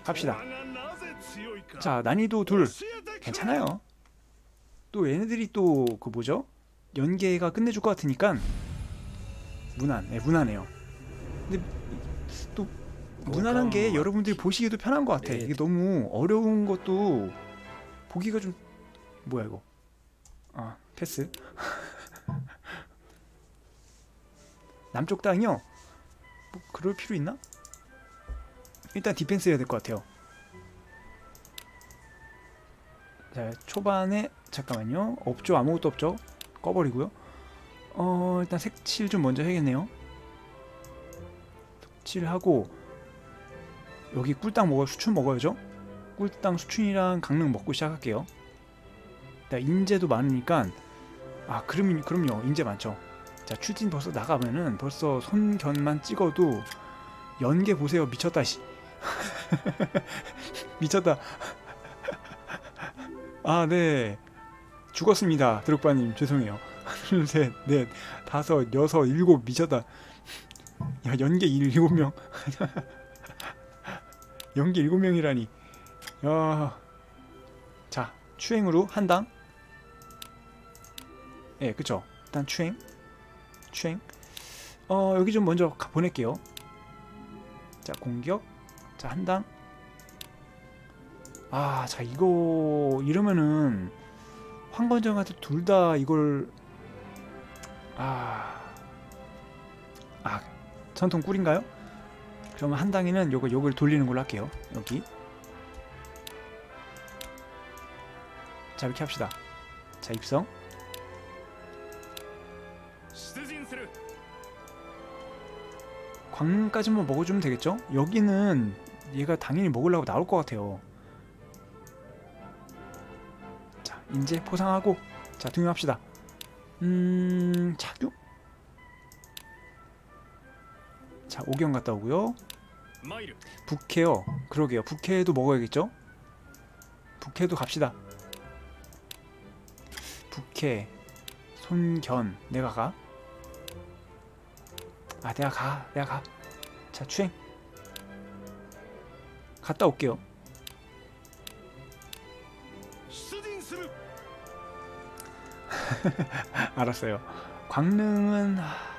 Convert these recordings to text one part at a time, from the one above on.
갑시다. 자, 난이도 둘 괜찮아요. 또 얘네들이 또 그 뭐죠? 연계가 끝내줄 것 같으니까 무난해요. 근데 또 무난한 게 여러분들이 보시기도 편한 것 같아. 이게 너무 어려운 것도 보기가 좀 뭐야 이거? 아, 패스. 남쪽 땅이요? 뭐 그럴 필요 있나? 일단 디펜스 해야 될 것 같아요. 자, 초반에 잠깐만요. 없죠? 아무것도 없죠? 꺼버리고요. 일단 색칠 좀 먼저 해야겠네요. 색칠하고 여기 꿀땅 먹어요. 수춘 먹어야죠. 꿀땅 수춘이랑 강릉 먹고 시작할게요. 인재도 많으니까 그럼요. 인재 많죠. 자, 추진 벌써 나가면은 벌써 손견만 찍어도 연계 보세요. 미쳤다 씨. 미쳤다. 아, 네. 죽었습니다. 드록바님 죄송해요. 둘, 셋, 넷, 다섯, 여섯, 일곱 미쳤다. 야, 연계 7명. 연계 7명이라니. 야. 자, 추행으로 한 당. 예, 그쵸. 일단 추행. 여기 좀 먼저 보낼게요. 자, 공격. 자, 한 당. 아, 자, 이거 이러면은 황건정한테 둘 다 이걸 전통 꿀인가요? 그러면 한 당에는 요걸 돌리는 걸로 할게요. 여기. 자, 이렇게 합시다. 자, 입성. 광까지만 먹어주면 되겠죠? 여기는 얘가 당연히 먹으려고 나올 것 같아요. 자, 인제 포상하고, 자, 등용합시다. 착륙. 자, 오경 갔다 오고요. 북해요. 그러게요. 북해도 먹어야겠죠? 북해도 갑시다. 북해, 손견, 내가 가. 내가 가. 자, 추행. 갔다 올게요. 알았어요. 광릉은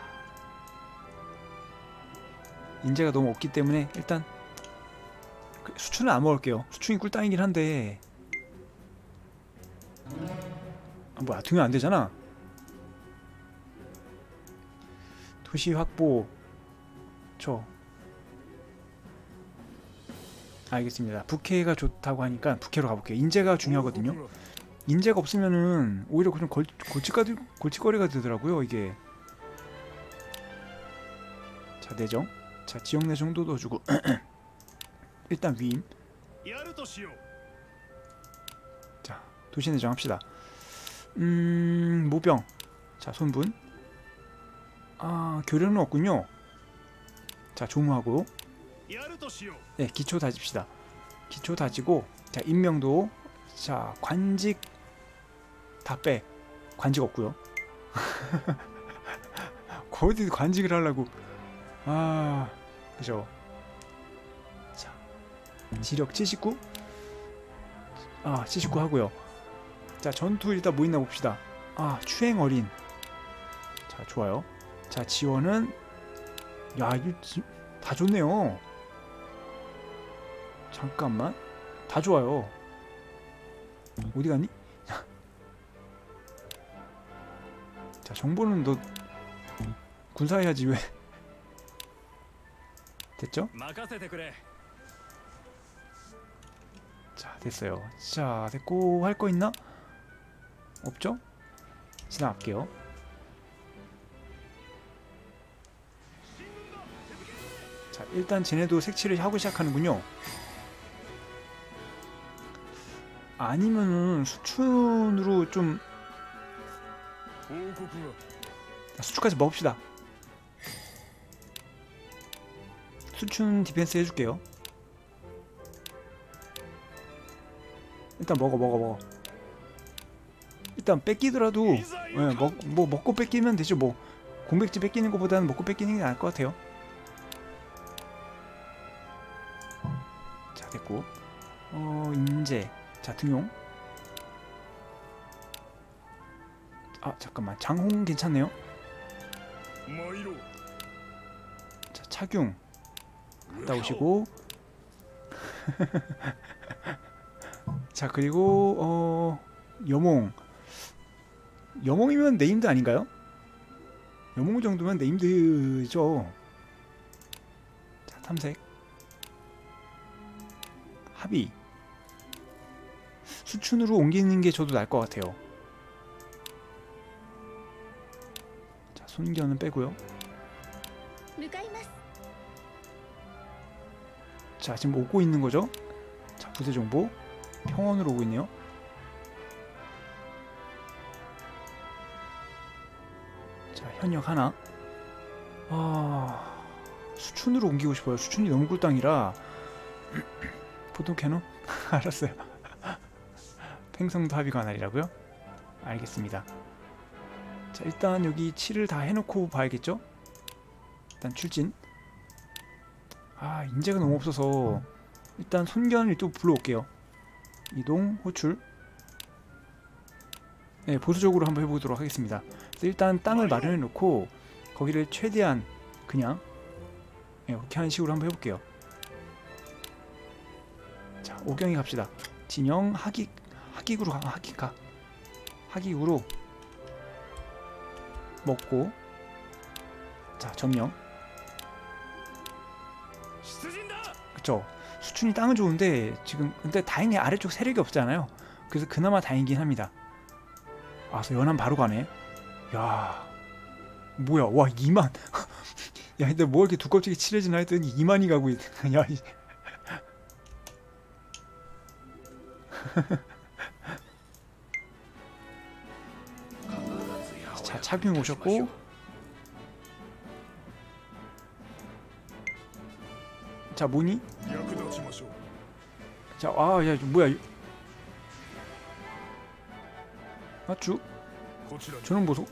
인재가 너무 없기 때문에 일단 수춘은 안 먹을게요. 수춘이 꿀땅이긴 한데 뭐야, 등은 안 되잖아. 도시 확보. 알겠습니다. 북해가 좋다고 하니까 북해로 가볼게요. 인재가 중요하거든요. 인재가 없으면은 오히려 그냥 골칫거리가 되더라고요, 이게. 자, 내정. 자, 지역 내정도 넣어주고. 일단 위임. 자, 도시 내정 합시다. 모병. 자, 손분. 교련은 없군요. 자, 조무하고. 네, 기초 다집시다. 기초 다지고. 자, 임명도. 자, 관직 다 빼. 관직 없고요. 거기 관직을 하려고. 그죠. 자, 지력 79. 79 하고요. 자, 전투 일단 뭐 있나 봅시다. 추행 어린. 자, 좋아요. 자, 지원은 이거 다 좋네요. 잠깐만. 다 좋아요. 어디 갔니? 자, 정보는 너 군사해야지 왜. 됐죠? 자, 됐어요. 자, 됐고 할 거 있나? 없죠? 지나갈게요. 자, 일단 쟤네도 색칠을 하고 시작하는군요. 아니면은 수춘으로 좀 수춘까지 먹읍시다. 수춘 디펜스 해줄게요. 일단 먹어. 일단 뺏기더라도 먹고 뺏기면 되죠. 뭐 공백지 뺏기는 것보다는 먹고 뺏기는 게 나을 것 같아요. 자 됐고 인재. 자 등용. 아 잠깐만 장홍 괜찮네요. 자 차균 갔다 오시고 자 그리고 여몽이면 네임드 아닌가요? 여몽 정도면 네임드죠. 자 탐색 합의 수춘으로 옮기는 게 저도 나을 것 같아요. 자 손견은 빼고요. 자 지금 오고 있는 거죠. 자 부대 정보 평원으로 오고 있네요. 자 현역 하나. 수춘으로 옮기고 싶어요. 수춘이 너무 꿀땅이라. 보통 캐논? 알았어요. 팽성도 합의가 하나이라고요? 알겠습니다. 자 일단 여기 7을 다 해놓고 봐야겠죠? 일단 출진. 인재가 너무 없어서 일단 손견을 또 불러올게요. 이동, 호출. 네, 보수적으로 한번 해보도록 하겠습니다. 그래서 일단 땅을 마련해 놓고 거기를 최대한 그냥 그렇게 하는 식으로 한번 해볼게요. 자, 오경이 갑시다. 진영, 하기구로 가, 하기구로 먹고. 자, 점령. 그쵸. 수춘이 땅은 좋은데 지금 근데 다행히 아래쪽 세력이 없잖아요. 그래서 그나마 다행이긴 합니다. 그래서 연안 바로 가네. 야 뭐야, 와 2만. 야 근데 뭐 이렇게 두껍게 칠해지나 했더니 2만이 가고 있. 야 자 차균 오셨고. 자 뭐니? 자 야 뭐야. 맞죠? 저는 보소.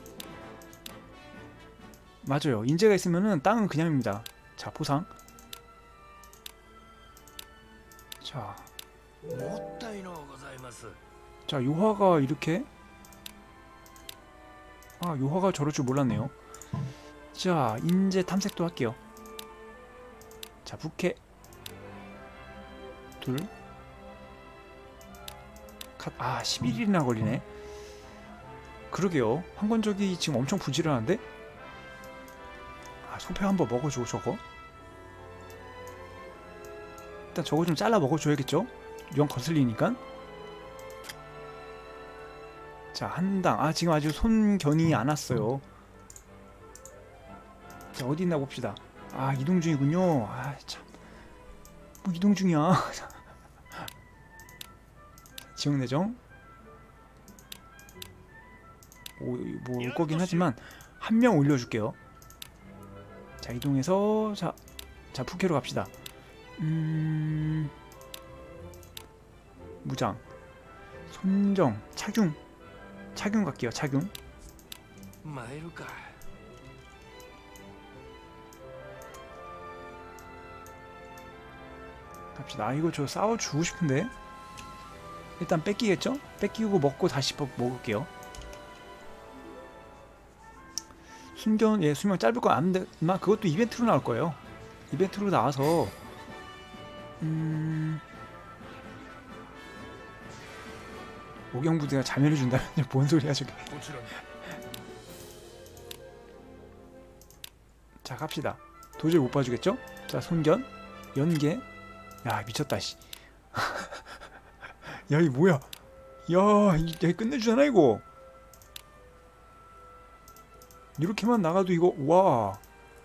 맞아요. 인재가 있으면은 땅은 그냥입니다. 자 보상. 자 요화가 이렇게. 요화가 저럴 줄 몰랐네요. 자 인재 탐색도 할게요. 자 부캐 둘. 11일이나 걸리네. 그러게요. 황건적이 지금 엄청 부지런한데? 소표 한번 먹어줘 저거. 일단 저거 좀 잘라 먹어줘야겠죠? 영 거슬리니까. 자 한당. 지금 아직 손견이 안 왔어요. 자 어디 있나 봅시다. 이동 중이군요. 참. 뭐 이동 중이야. 지역 내정. 뭐 올 거긴 하지만 한 명 올려줄게요. 자 이동해서 자 푸케로 갑시다. 무장 손정 차균 갈게요. 차균. 갑시다. 이거 저 싸워주고 싶은데 일단 뺏기겠죠? 뺏기고 먹고 다시 먹을게요. 순견 수명 짧을 건 아는데 그것도 이벤트로 나올 거예요. 이벤트로 나와서 오경부대가 자멸해 준다면 뭔 소리야 저게. 자 갑시다. 도저히 못 봐주겠죠? 자 손견 연계. 야 미쳤다 씨. 야 이 뭐야. 야 이게 끝내주잖아 이거. 이렇게만 나가도 이거 와.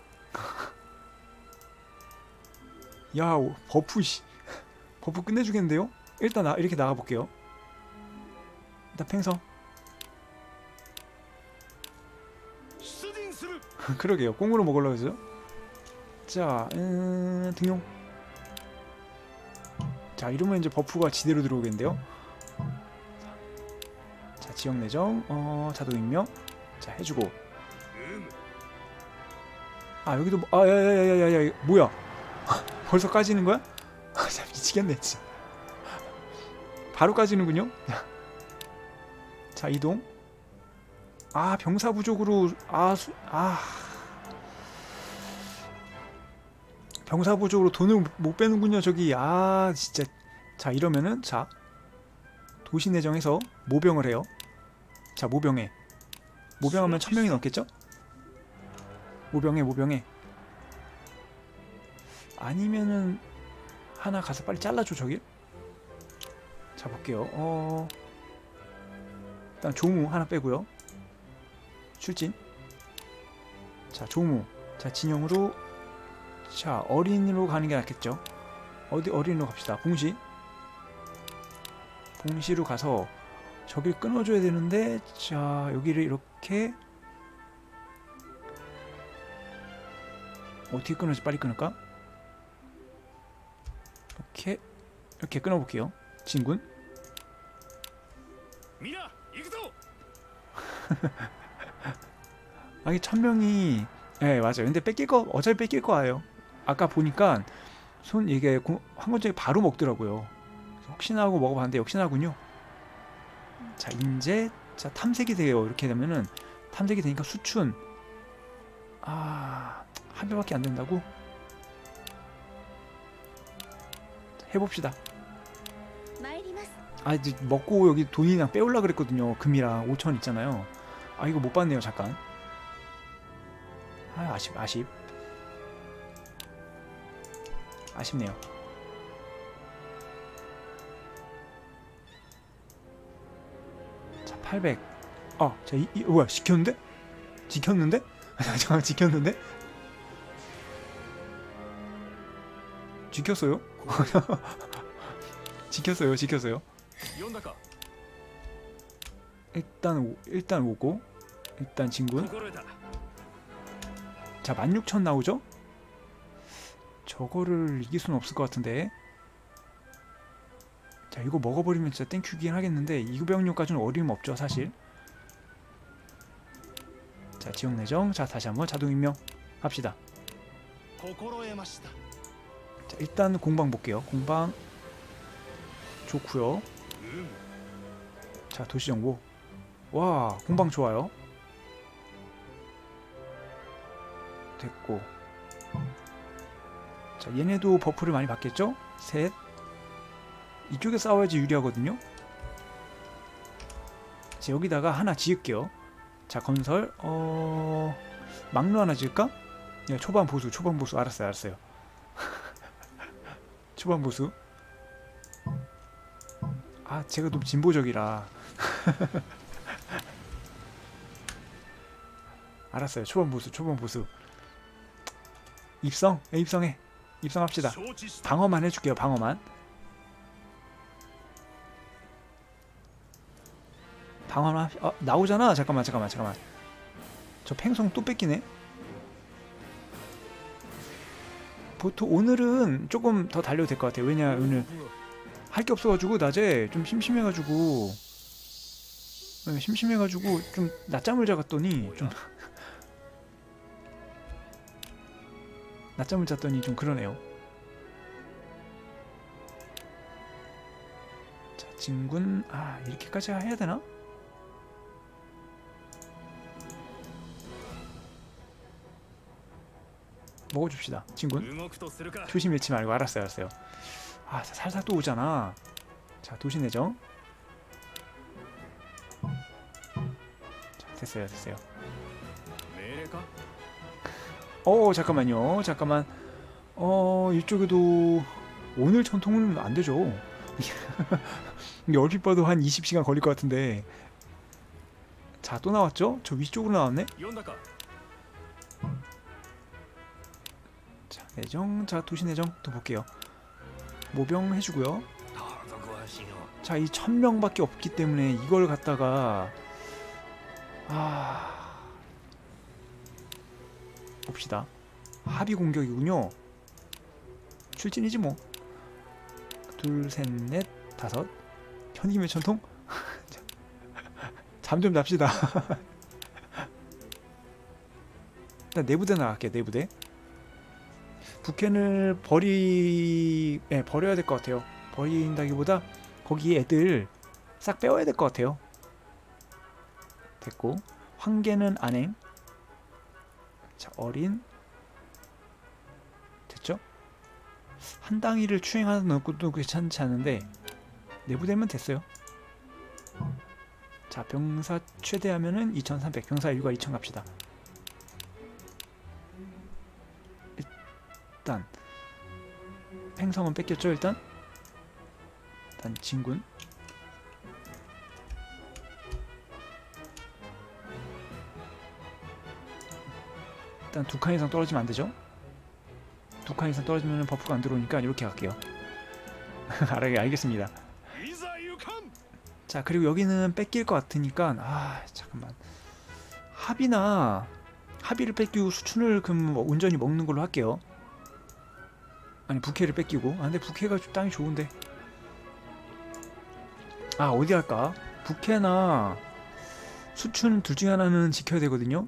야 버프 씨. 버프 끝내주겠는데요? 일단 이렇게 나가볼게요. 일단 팽성. 그러게요. 꽁으로 먹으려고 했어요. 자 등용. 자 이러면 이제 버프가 지대로 들어오겠는데요. 자 지역 내정 자동 입력. 자 해주고. 여기도 야야야야야 뭐야. 벌써 까지는 거야? 진짜 미치겠네 진짜. 바로 까지는군요. 자 이동. 아 병사 부족으로 병사 부족으로 돈을 못 빼는군요 저기. 아 진짜. 자 이러면은 자 도시 내정해서 모병을 해요. 자 모병해. 모병하면 1000명이 넘겠죠? 모병해. 아니면은 하나 가서 빨리 잘라줘 저길. 자 볼게요. 일단 조무 하나 빼고요. 출진. 자 조무. 자 진영으로. 자 어린이로 가는 게 낫겠죠. 어디 어린이로 갑시다. 봉시로 가서 저길 끊어줘야 되는데. 자 여기를 이렇게 어떻게 끊어지? 빨리 끊을까? 이렇게 끊어볼게요. 진군. 아, 이게 1000명이 예 맞아요. 근데 뺏길 거 어차피 뺏길 거예요. 아까 보니까 이게 황건적이 바로 먹더라고요. 혹시나 하고 먹어봤는데 역시나군요. 자 인제 자 탐색이 돼요. 이렇게 되면은 탐색이 되니까 수춘. 한 배밖에 안 된다고? 해봅시다. 이제 먹고 여기 돈이랑 빼올라 그랬거든요. 금이랑 5000 있잖아요. 이거 못 봤네요. 잠깐. 아쉽네요. 자 800. 자 뭐야 지켰는데? 잠깐 지켰는데? 지켰어요? 지켰어요. 일단 오고. 일단 진군. 자 16,000 나오죠? 저거를 이길 수는 없을 것 같은데. 자 이거 먹어버리면 진짜 땡큐긴 하겠는데 이구병력까지는 어려움 없죠 사실. 자 지역 내정. 자 다시 한번 자동 임명 합시다. 자 일단 공방 볼게요. 공방 좋고요. 자 도시 정보. 와 공방 좋아요. 됐고. 자 얘네도 버프를 많이 받겠죠? 셋. 이쪽에 싸워야지 유리하거든요. 자 여기다가 하나 지을게요. 자 건설. 막루 하나 지을까? 야, 초반 보수. 알았어요. 초반 보수. 제가 너무 진보적이라. 알았어요. 초반 보수. 입성해. 입성합시다. 방어만 해줄게요. 방어만. 나오잖아. 잠깐만. 저 팽성 또 뺏기네. 보통 오늘은 조금 더 달려도 될 것 같아요. 왜냐 오늘 할 게 없어가지고 낮에 좀 심심해가지고 좀 낮잠을 자갔더니 좀 그러네요. 자 진군. 이렇게까지 해야 되나? 먹어줍시다. 진군. 조심 잃지 말고. 알았어요. 살살 또 오잖아. 자 도시 내정. 자 됐어요. 잠깐만요. 이쪽에도 오늘 전통은 안 되죠. 이게 얼핏 봐도 한 20시간 걸릴 것 같은데. 자 또 나왔죠? 저 위쪽으로 나왔네. 자 내정. 자 도시 내정 또 볼게요. 모병 해주고요. 자 이 1000명밖에 없기 때문에 이걸 갖다가 봅시다. 합의 공격이군요. 출진이지 뭐. 둘, 셋, 넷, 다섯. 현김의 전통? 잠 좀 잡시다. 일단 내부대 나갈게요. 내부대. 북캔을 버려야 될 것 같아요. 버린다기보다 거기 애들 싹 빼와야 될 것 같아요. 됐고, 황계는 안행. 자, 어린. 됐죠? 한 당이를 추행하는 것도 괜찮지 않은데 내부되면 됐어요. 자, 병사 최대하면은 2300, 병사 일과 2000 갑시다. 일단 팽성은 뺏겼죠. 일단 진군. 일단 2칸 이상 떨어지면 안되죠. 2칸 이상 떨어지면 버프가 안 들어오니까 이렇게 갈게요. 알겠습니다. 자, 그리고 여기는 뺏길 것 같으니까 잠깐만, 합의를 뺏기고 수춘을 그럼 온전히 먹는 걸로 할게요. 아니, 부캐를 뺏기고. 근데 부캐가 땅이 좋은데. 어디 할까? 부캐나 수춘 둘 중에 하나는 지켜야 되거든요.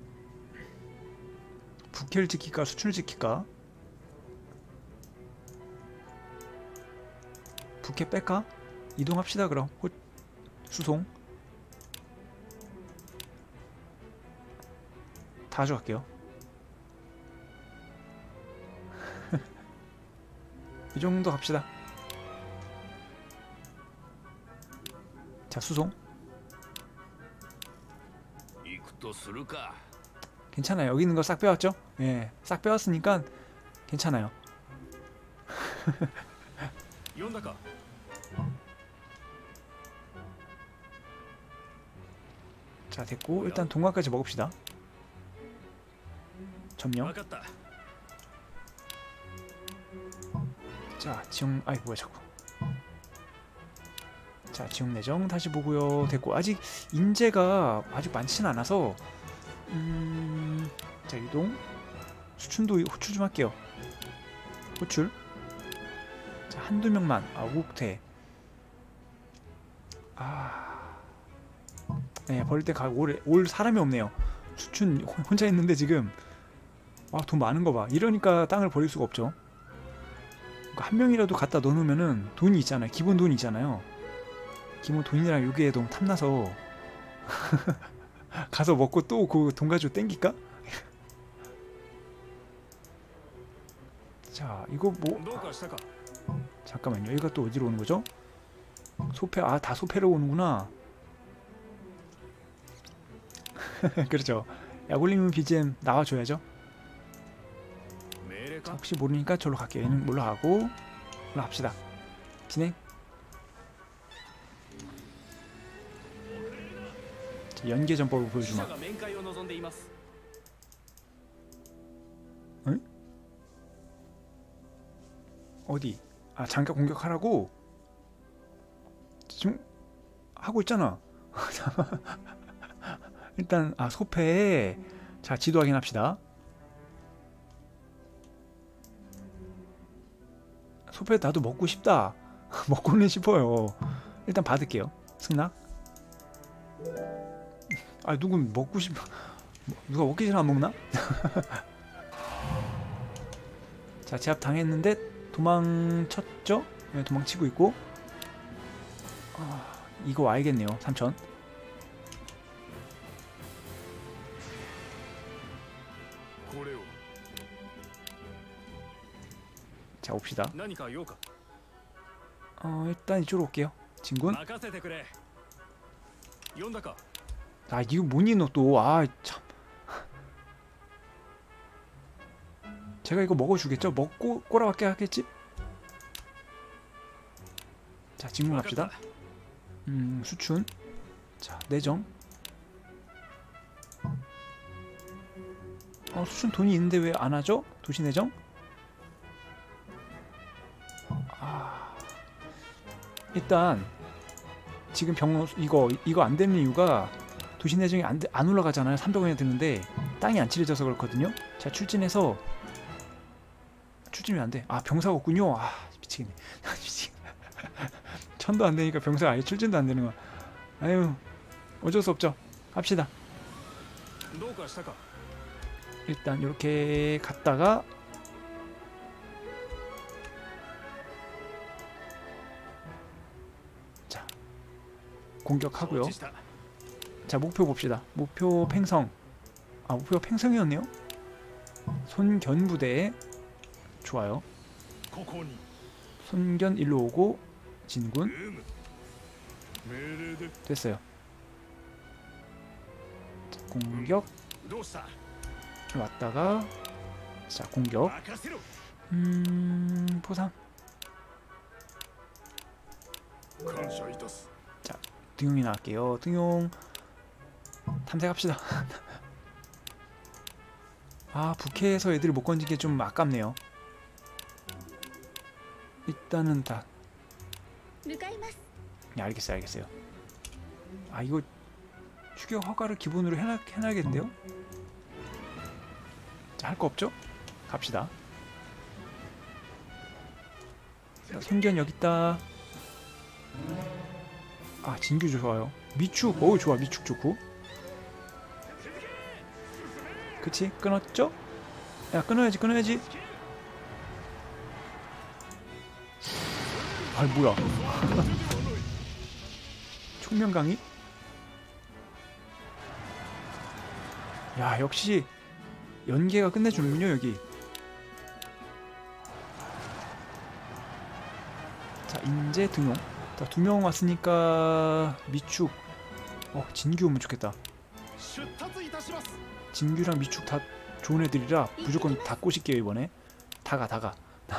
부캐를 지킬까 수춘을 지킬까? 부캐 뺄까? 이동합시다. 그럼 수송 다 가져갈게요. 이 정도 갑시다. 자, 수송. 괜찮아요. 여기 있는 거 싹 빼왔죠? 예, 싹 빼왔으니까 괜찮아요. 자, 됐고, 일단 동화까지 먹읍시다. 점령. 자, 지형, 뭐야 자꾸. 자, 지형 내정 다시 보고요. 됐고, 아직 인재가 아직 많지는 않아서 자, 이동. 수춘도 호출 좀 할게요. 호출. 자, 한두 명만. 우국태. 네, 버릴 때 가고 올 사람이 없네요. 수춘 혼자 있는데 지금 돈 많은 거 봐. 이러니까 땅을 버릴 수가 없죠. 그러니까 한 명이라도 갖다 넣어놓으면은 돈이 있잖아요. 기본 돈이 있잖아요. 기본 돈이랑 요게 너무 탐나서 가서 먹고 또 그 돈 가지고 땡길까? 자, 이거 뭐 잠깐만요. 이거 또 어디로 오는 거죠? 소패. 다 소패로 오는구나. 그렇죠. 야골림 BGM 나와줘야죠. 자, 혹시 모르니까 저로 갈게요. 얘는 올라가고 올라갑시다. 진행. 자, 연계 전법을 보여주마. 응? 어디? 잠깐 공격하라고? 지금 하고 있잖아. 일단 소패에 자, 지도 확인합시다. 소패 나도 먹고 싶다. 먹고는 싶어요. 일단 받을게요. 승낙. 누군 먹고 싶... 누가 먹기 전에 안 먹나? 자, 제압 당했는데 도망쳤죠? 네, 도망치고 있고. 이거 알겠네요. 3000. 자, 옵시다. 일단 이쪽으로 올게요. 진군. 이거 뭐니 너 또. 참. 제가 이거 먹어주겠죠? 먹고 꼬라박게 하겠지? 자, 진군 갑시다. 수춘. 자, 내정. 수춘 돈이 있는데 왜 안 하죠? 도시 내정? 일단 지금 이거 안 되는 이유가 도시 내정이 안 올라가잖아요. 300원이 드는데 땅이 안 칠해져서 그렇거든요. 자, 출진해서 출진이 안 돼. 병사가 없군요. 미치겠네. 미치겠네. 1000도 안 되니까 병사가 아예 출진도 안 되는 거야. 아유, 어쩔 수 없죠. 합시다. 일단 이렇게 갔다가 공격하고요. 자, 목표 봅시다. 목표 팽성. 아, 목표가 팽성이었네요. 손견부대. 좋아요. 손견 일로 오고 진군. 됐어요. 자, 공격. 왔다가 자, 공격. 포상. 자, 등용이 나갈게요. 등용. 탐색합시다. 아, 부캐에서 애들을 못 건지게 좀 아깝네요. 일단은 다. 네, 알겠어요, 알겠어요. 아, 이거 추격 허가를 기본으로 해놔야겠는데요? 자, 할 거 없죠? 갑시다. 자, 손견 여기 있다. 아, 진규 좋아요. 미축, 어우 좋아, 미축 좋고. 그치? 끊었죠? 야, 끊어야지, 끊어야지. 아, 뭐야. 총명강의? 야, 역시 연계가 끝내주는군요, 여기. 자, 인제 등용. 자, 2명 왔으니까 미축. 진규 오면 좋겠다. 진규랑 미축 다 좋은 애들이라 무조건 다 꼬실게요, 이번에. 다가. 다가.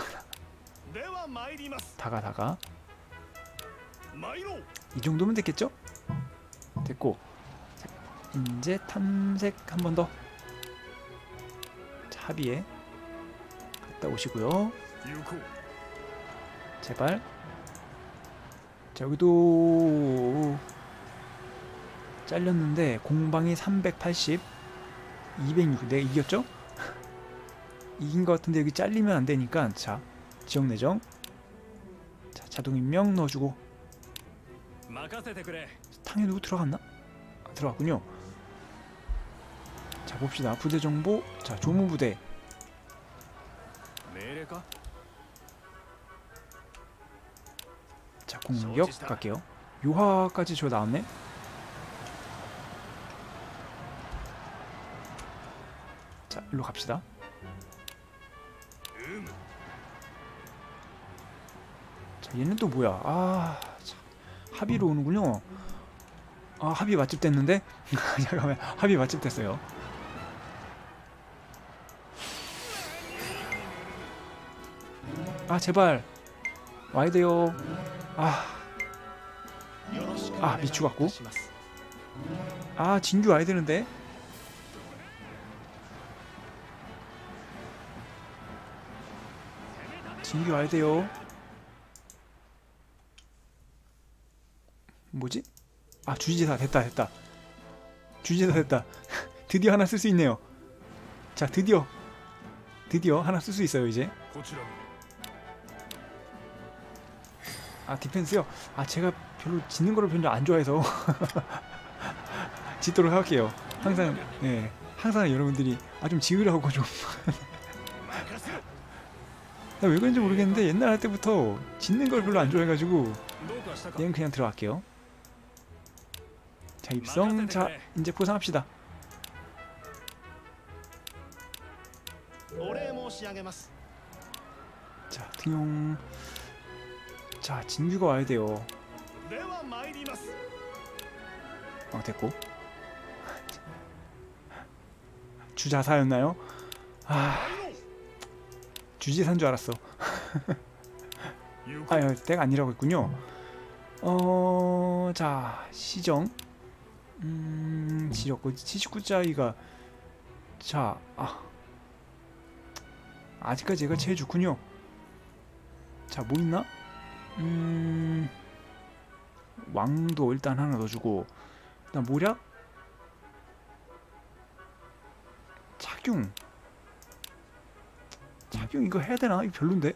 이 정도면 됐겠죠? 됐고. 자, 이제 탐색 한 번 더. 자, 합의에 갔다 오시고요. 제발. 자, 여기도 잘렸는데 공방이 380, 206. 내가 이겼죠? 이긴 것 같은데 여기 잘리면 안 되니까. 자, 지역 내정. 자, 자동 임명 넣어주고. 탕에 누구 들어갔나? 아, 들어갔군요. 자, 봅시다. 부대 정보. 자, 조무부대. 자, 공격 갈게요. 요하까지 저 나왔네. 자, 일로 갑시다. 자, 얘는 또 뭐야? 아, 참. 합의로 오는군요. 아, 합의 맛집 됐는데? 잠깐만, 합의 맛집 됐어요. 아, 제발 와야 돼요. 미추 같고. 아, 진규 와야 되는데. 진규 와야 돼요. 뭐지? 아, 주지사 됐다. 주지사 됐다. 드디어 하나 쓸 수 있네요. 자, 드디어 하나 쓸 수 있어요, 이제. 아, 디펜스요? 아, 제가 별로 짓는 거를 별로 안 좋아해서 짓도록 할게요. 항상, 예, 항상 여러분들이 좀 지으라고 좀. 나 왜 그런지 모르겠는데 옛날 할 때부터 짓는 걸 별로 안 좋아해가지고 얘는 그냥 들어갈게요. 자, 입성. 자, 이제 포상합시다. 자, 등용. 자, 진규가 와야 돼요. 됐고. 주자사였나요? 주지사인 줄 알았어. 때가 아니라고 했군요. 자, 시정. 지렸고 79짜리가. 자, 아직까지 얘가 제일 좋군요. 자, 뭐 있나? 왕도 일단 하나 넣어주고. 일단 모략? 착용 이거 해야 되나? 이거 별론데?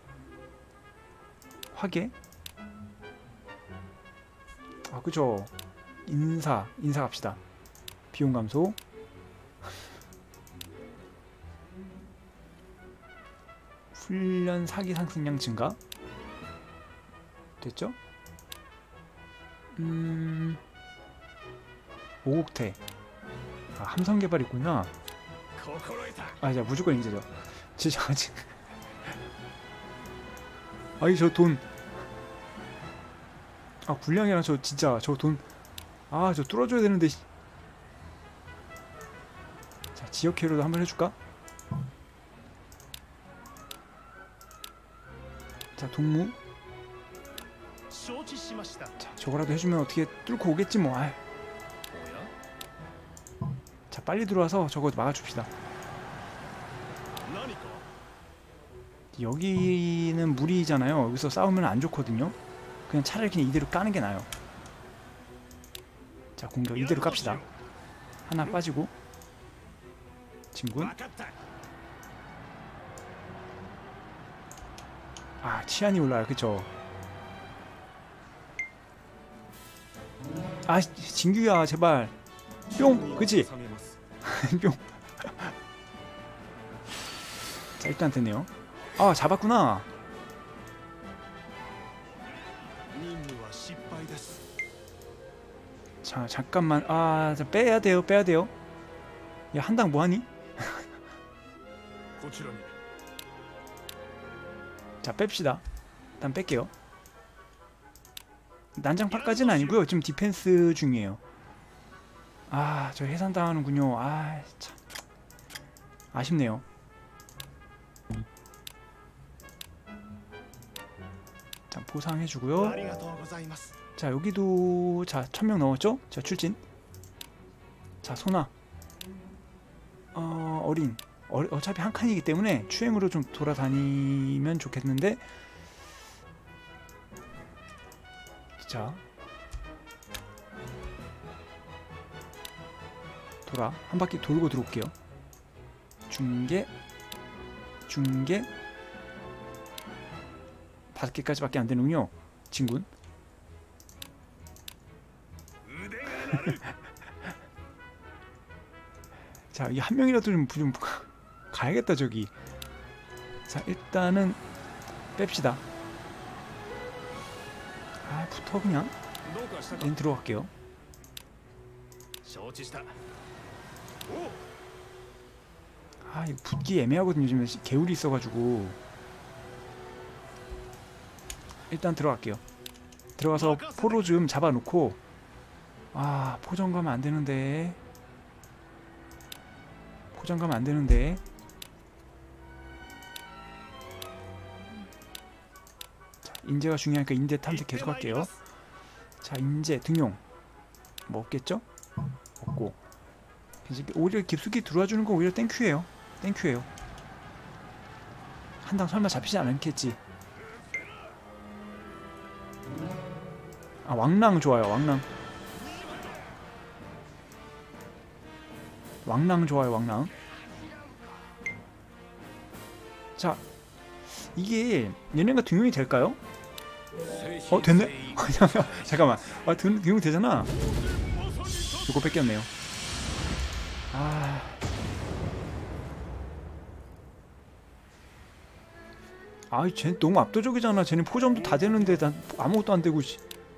화계? 그죠. 인사 갑시다. 비용 감소. 훈련 사기 상승량 증가. 됐죠? 오곡태. 아, 함성 개발 있구나. 아, 자, 무조건 인재죠. 진짜 아직. 아이, 저 돈. 아, 군량이랑 저 진짜 저 돈. 아, 저 뚫어줘야 되는데. 자, 지역 캐로도 한번 해줄까? 자, 동무. 자, 저거라도 해주면 어떻게 뚫고 오겠지 뭐. 아이. 자, 빨리 들어와서 저거 막아줍시다. 여기는 물이잖아요. 여기서 싸우면 안 좋거든요. 그냥 차라리 그냥 이대로 까는 게 나아요. 자, 공격 이대로 깝시다. 하나 빠지고. 진군. 아, 치안이 올라요. 그쵸? 아, 진규야 제발. 뿅! 그치? 뿅. 자, 일단 됐네요. 아, 잡았구나. 자, 잠깐만. 아, 자, 빼야 돼요. 빼야 돼요. 야, 한당 뭐하니? 자, 뺍시다. 일단 뺄게요. 난장판까지는 아니고요. 지금 디펜스 중이에요. 아, 저 해산당하는군요. 아, 참 아쉽네요. 자, 보상해주고요. 자, 여기도 자 1000명 넘었죠? 자, 출진. 자, 소나. 어린. 어차피 한 칸이기 때문에 추행으로 좀 돌아다니면 좋겠는데. 자, 돌아 한 바퀴 돌고 들어올게요. 중계 5개까지밖에 안 되는군요. 진군. 자, 이 한 명이라도 좀 가야겠다 저기. 자, 일단은 뺍시다. 아, 붙어 그냥. 렌 들어갈게요. 아, 이거 붙기 애매하거든요. 요즘에 개울이 있어가지고. 일단 들어갈게요. 들어가서 포로 좀 잡아놓고. 아, 포정 가면 안 되는데. 포장 가면 안 되는데. 자, 인재가 중요하니까 인재 탐색 계속 할게요. 자, 인재 등용 뭐 없겠죠? 없고. 오히려 깊숙이 들어와주는 거 오히려 땡큐예요. 땡큐예요. 한당 설마 잡히지 않겠지? 아, 왕랑 좋아요. 왕랑 좋아요. 왕랑. 자, 이게 얘네가 등용이 될까요? 됐네? 잠깐만. 아, 등용 되잖아. 이거 뺏겼네요. 아, 쟤 너무 압도적이잖아. 쟤는 포점도 다 되는데 난 아무것도 안 되고.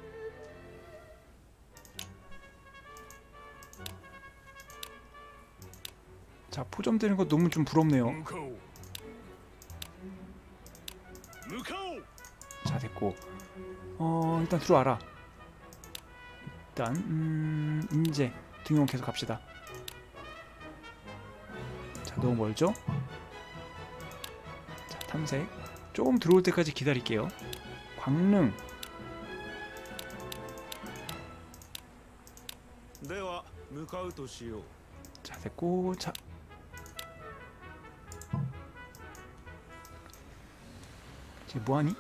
자, 포점 되는 거 너무 좀 부럽네요. 자, 됐고. 일단 들어와라. 일단 인제 등용 계속 갑시다. 자, 너무 멀죠? 자, 탐색 조금 들어올 때까지 기다릴게요. 광릉. 자, 됐고. 자, 쟤 뭐하니?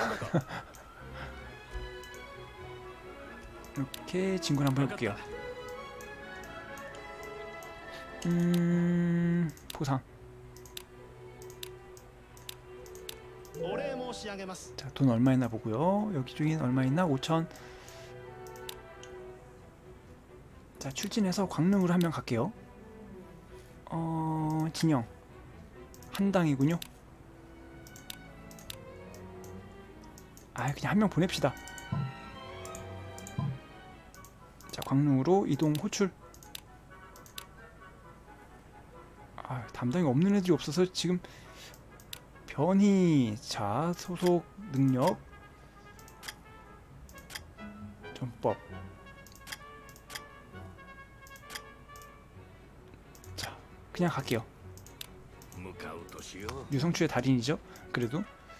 이렇게 진군 한번 해볼게요. 포상. 자, 돈 얼마 있나 보고요. 여기 중엔 얼마 있나? 5,000. 자, 출진해서 광릉으로 한 명 갈게요. 진영 한당이군요. 아, 그냥 한 명 보냅시다. 자, 광릉으로 이동 호출. 아, 담당이 없는 애들이 없어서 지금 변이. 자, 소속 능력 전법. 자, 그냥 갈게요. 유성추의 달인이죠. 그래도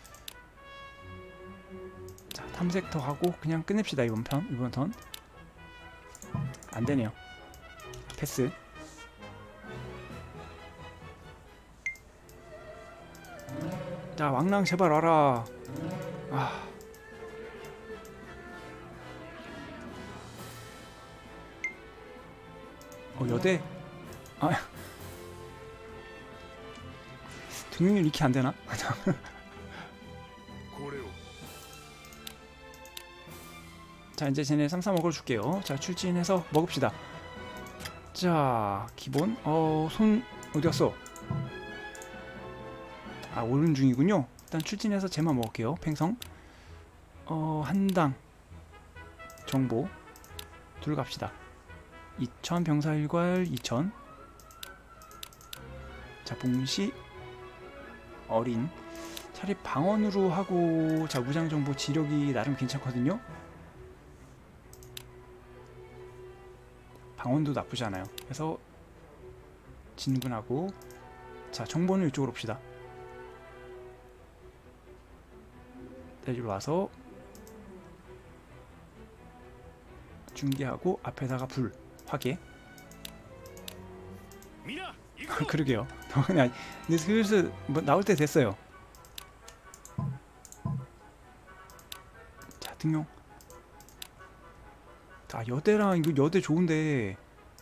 자, 탐색 더 하고 그냥 끝냅시다. 이번 턴 안되네요. 패스. 자, 왕랑 제발 와라. 아, 여대. 아, 등용률 이렇게 안되나? 자, 이제 쟤네 쌈싸 먹어줄게요. 자, 출진해서 먹읍시다. 자, 기본. 손 어디갔어? 아, 오른 중이군요. 일단 출진해서 쟤만 먹을게요. 팽성. 한당 정보 둘 갑시다. 2000 병사일괄 2000. 자, 봉시 어린. 차라리 방언으로 하고. 자, 무장정보 지력이 나름 괜찮거든요. 방언도 나쁘지 않아요. 그래서 진군하고. 자, 정보는 이쪽으로 옵시다. 여기로 와서 중계하고 앞에다가 불 화계. 그러게요. 근데 슬슬 뭐 나올 때 됐어요. 자, 등용. 아, 여대랑 이거 여대 좋은데.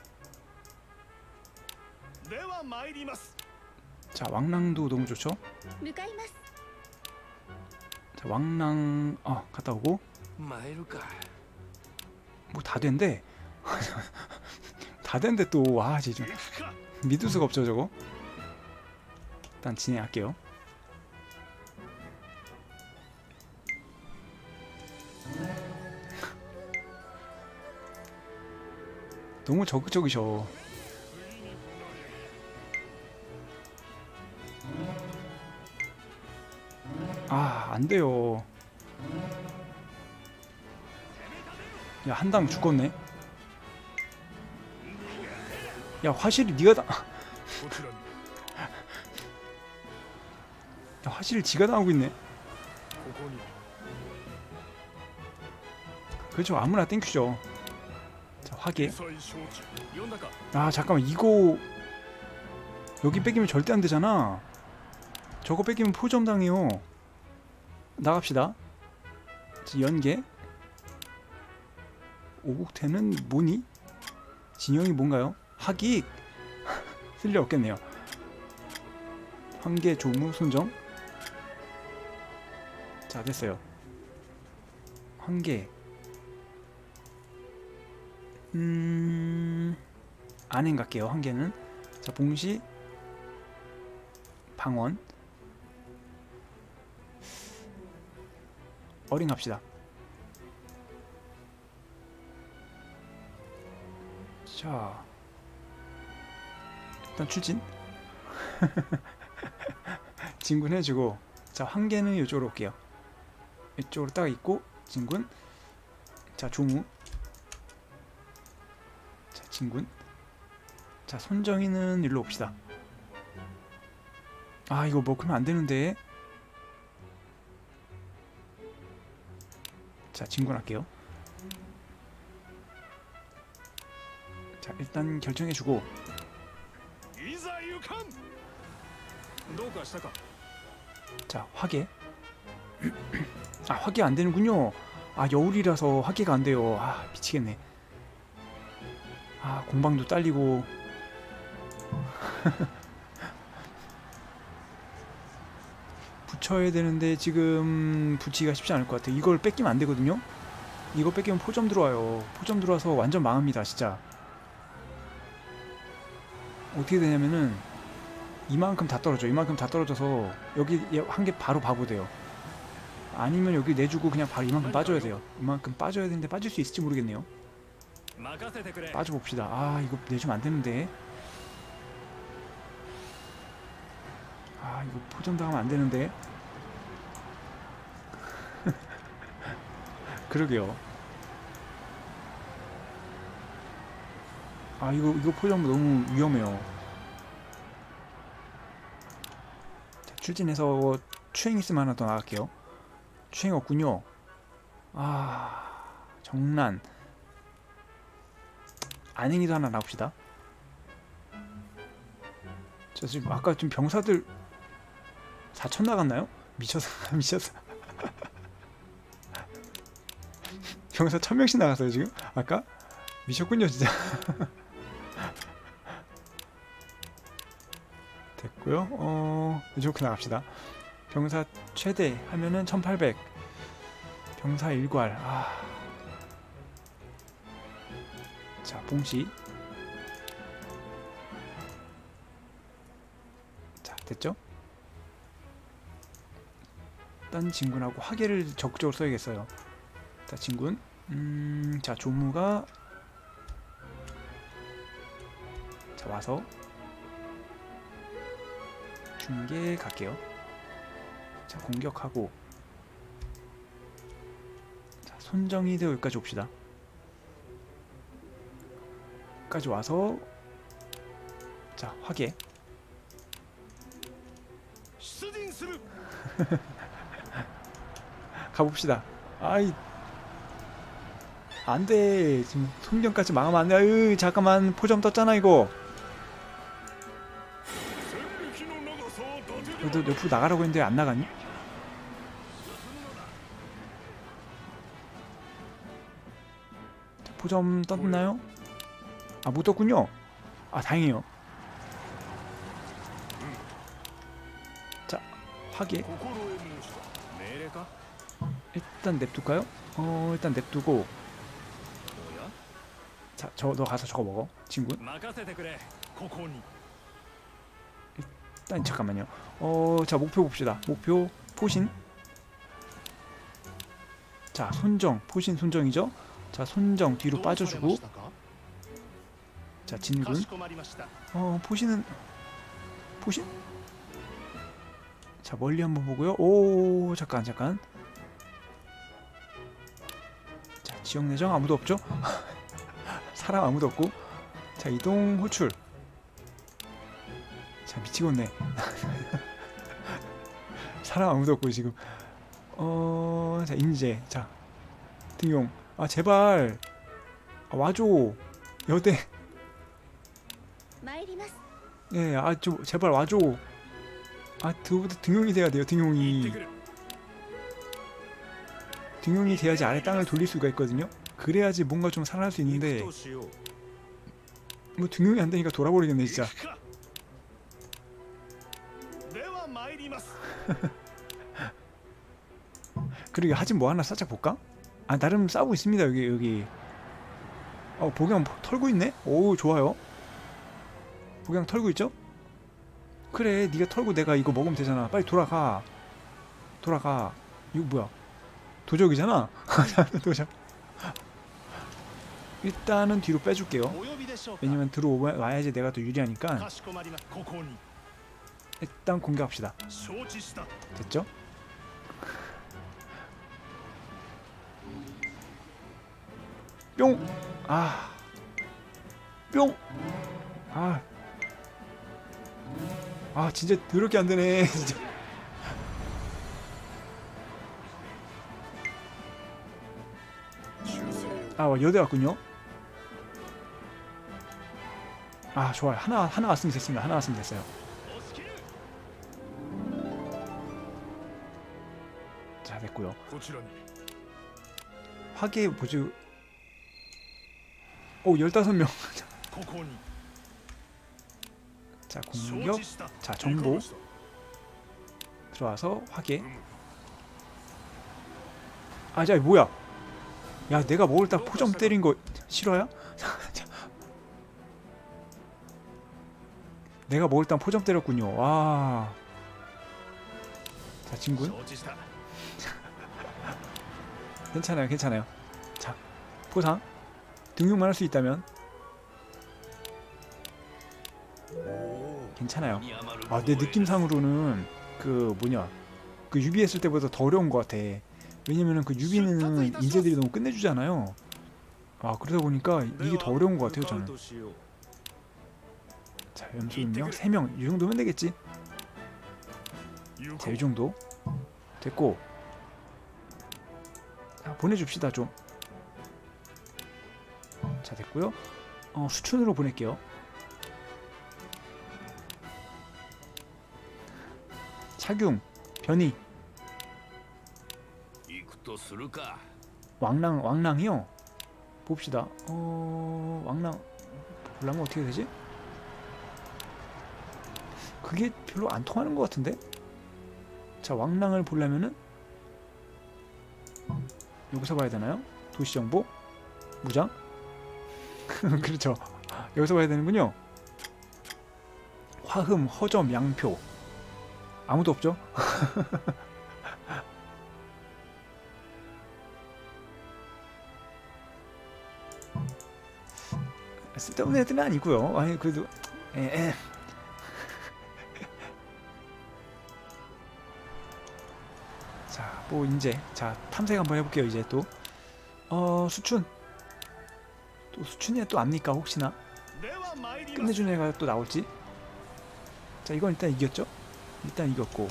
자, 왕랑도 너무 좋죠. 자, 왕랑 갔다 오고. 뭐 다 된대. 다 된대 또. 와, 진짜 믿을 수가 없죠 저거. 일단 진행할게요. 너무 적극적이셔. 아, 안돼요. 야, 한당 죽었네. 야, 화실이 니가 야, 화실을 지가 당하고 있네. 그렇죠. 아무나 땡큐죠. 자, 화계. 아, 잠깐만. 이거 여기 뺏기면 절대 안 되잖아. 저거 뺏기면 포점 당해요. 나갑시다. 자, 연계. 오국태는 뭐니? 진영이 뭔가요? 하기. 쓸려 없겠네요. 황계, 조무, 손정. 자, 됐어요. 황계. 안행 갈게요. 황계는. 자, 봉시, 방언. 어린 갑시다. 자, 일단 출진. 진군 해주고. 자, 황계는 이쪽으로 올게요. 이쪽으로 딱 있고 진군. 자, 조무. 자, 진군. 자, 손정이는 일로 옵시다. 아, 이거 뭐 그러면 안 되는데. 자, 진군할게요. 자, 일단 결정해주고. 자, 화계. 아, 화계 안 되는군요. 아, 여울이라서 화계가 안 돼요. 아, 미치겠네. 아, 공방도 딸리고. 붙여야 되는데 지금 붙이기가 쉽지 않을 것 같아요. 이걸 뺏기면 안 되거든요. 이거 뺏기면 포점 들어와요. 포점 들어와서 완전 망합니다, 진짜. 어떻게 되냐면은 이만큼 다 떨어져. 이만큼 다 떨어져서 여기 한 개 바로 바보 돼요. 아니면 여기 내주고 그냥 바로 이만큼 빠져야 돼요. 이만큼 빠져야 되는데 빠질 수 있을지 모르겠네요. 빠져봅시다. 아, 이거 내주면 안 되는데. 아 이거 포점 당하면 안 되는데. 그러게요. 아 이거 포점 너무 위험해요. 자, 출진해서 추행 있으면 하나 더 나갈게요. 추행 없군요. 아 정난 안행이도 하나 나옵시다. 저 지금 아까 좀 병사들 4천 나갔나요? 미쳤어 미쳤어. 병사 1000명씩 나갔어요 지금? 아까? 미쳤군요 진짜. 됐고요. 이렇게 나갑시다. 병사 최대 하면은 1800. 병사 일괄. 자 봉시. 자 됐죠? 일단 진군하고 화계를 적극적으로 써야겠어요. 자 진군. 자 조무가 자 와서 중계 갈게요. 자 공격하고 자 손정이 되어 여기까지 옵시다. 여기까지 와서 자 화계. 가봅시다. 아이 안돼. 지금 송경까지 망하면 안돼. 아유 잠깐만 포점 떴잖아 이거. 너 옆으로 나가라고 했는데 안 나갔니? 자, 포점 떴나요? 아 못 떴군요. 아 다행이에요. 자 화계. 일단 냅둘까요? 일단 냅두고. 자, 너 가서 저거 먹어, 친구. 일단 잠깐만요. 자 목표 봅시다. 목표 포신. 자 손정, 포신 손정이죠. 자 손정 뒤로 빠져주고. 자 진군. 포신은 포신. 자 멀리 한번 보고요. 오 잠깐. 자 지역 내정 아무도 없죠? 사람 아무도 없고. 자 이동 호출. 자 미치겠네. 사람 아무도 없고 지금. 자 인제. 자 등용. 아 제발. 와줘 여대. 예, 좀 제발 와줘. 그거부터 등용이 돼야 돼요. 등용이 돼야지 아래 땅을 돌릴 수가 있거든요. 그래야지 뭔가 좀 살아날 수 있는데 뭐 등용이 안 되니까 돌아버리겠네 진짜. 그리고 하진 뭐 하나 살짝 볼까? 나름 싸우고 있습니다. 여기. 복양 털고 있네? 오 좋아요. 복양 털고 있죠? 그래 네가 털고 내가 이거 먹으면 되잖아. 빨리 돌아가. 이거 뭐야? 도적이잖아. 도적. 일단은 뒤로 빼줄게요. 왜냐면 들어와야지 내가 더 유리하니까. 일단 공격합시다. 됐죠? 뿅! 뿅! 진짜 더럽게 안 되네. 진짜. 여대 왔군요. 좋아요. 하나 왔으면 됐습니다. 하나 왔으면 됐어요. 자, 됐고요. 화계 보조. 15명. 자, 공격. 자, 정보. 들어와서 화계. 자, 뭐야? 야, 내가 먹을 딱 포점 때린 거 실화야? 내가 먹을 딱 포점 때렸군요. 와. 자, 친구. 괜찮아요. 자, 포상. 등용만 할 수 있다면. 괜찮아요. 아, 내 느낌상으로는 그 뭐냐, 그 유비 했을 때보다 더 어려운 것 같아. 왜냐면은 그 유비는 인재들이 너무 끝내주잖아요. 아, 그러다 보니까 이게 더 어려운 것 같아요, 저는. 자, 염소 인명 3명, 이 정도면 되겠지. 자, 이 정도 됐고, 자, 보내줍시다 좀. 자, 됐고요. 수춘으로 보낼게요. 착용, 변이. 왕랑이요? 봅시다. 왕랑 보려면 어떻게 되지? 그게 별로 안 통하는 것 같은데? 자, 왕랑을 보려면은 여기서 봐야 되나요? 도시정보? 무장? 그렇죠. 여기서 봐야 되는군요. 화흠, 허점, 양표. 아무도 없죠? 쓸데없는 애들은 아니고요. 아니, 그래도 자, 뭐 이제 자, 탐색 한번 해볼게요. 이제 또 수춘. 또 수춘이 또 압니까 혹시나? 끝내주는 애가 또 나올지? 자, 이건 일단 이겼죠? 일단 이겼고,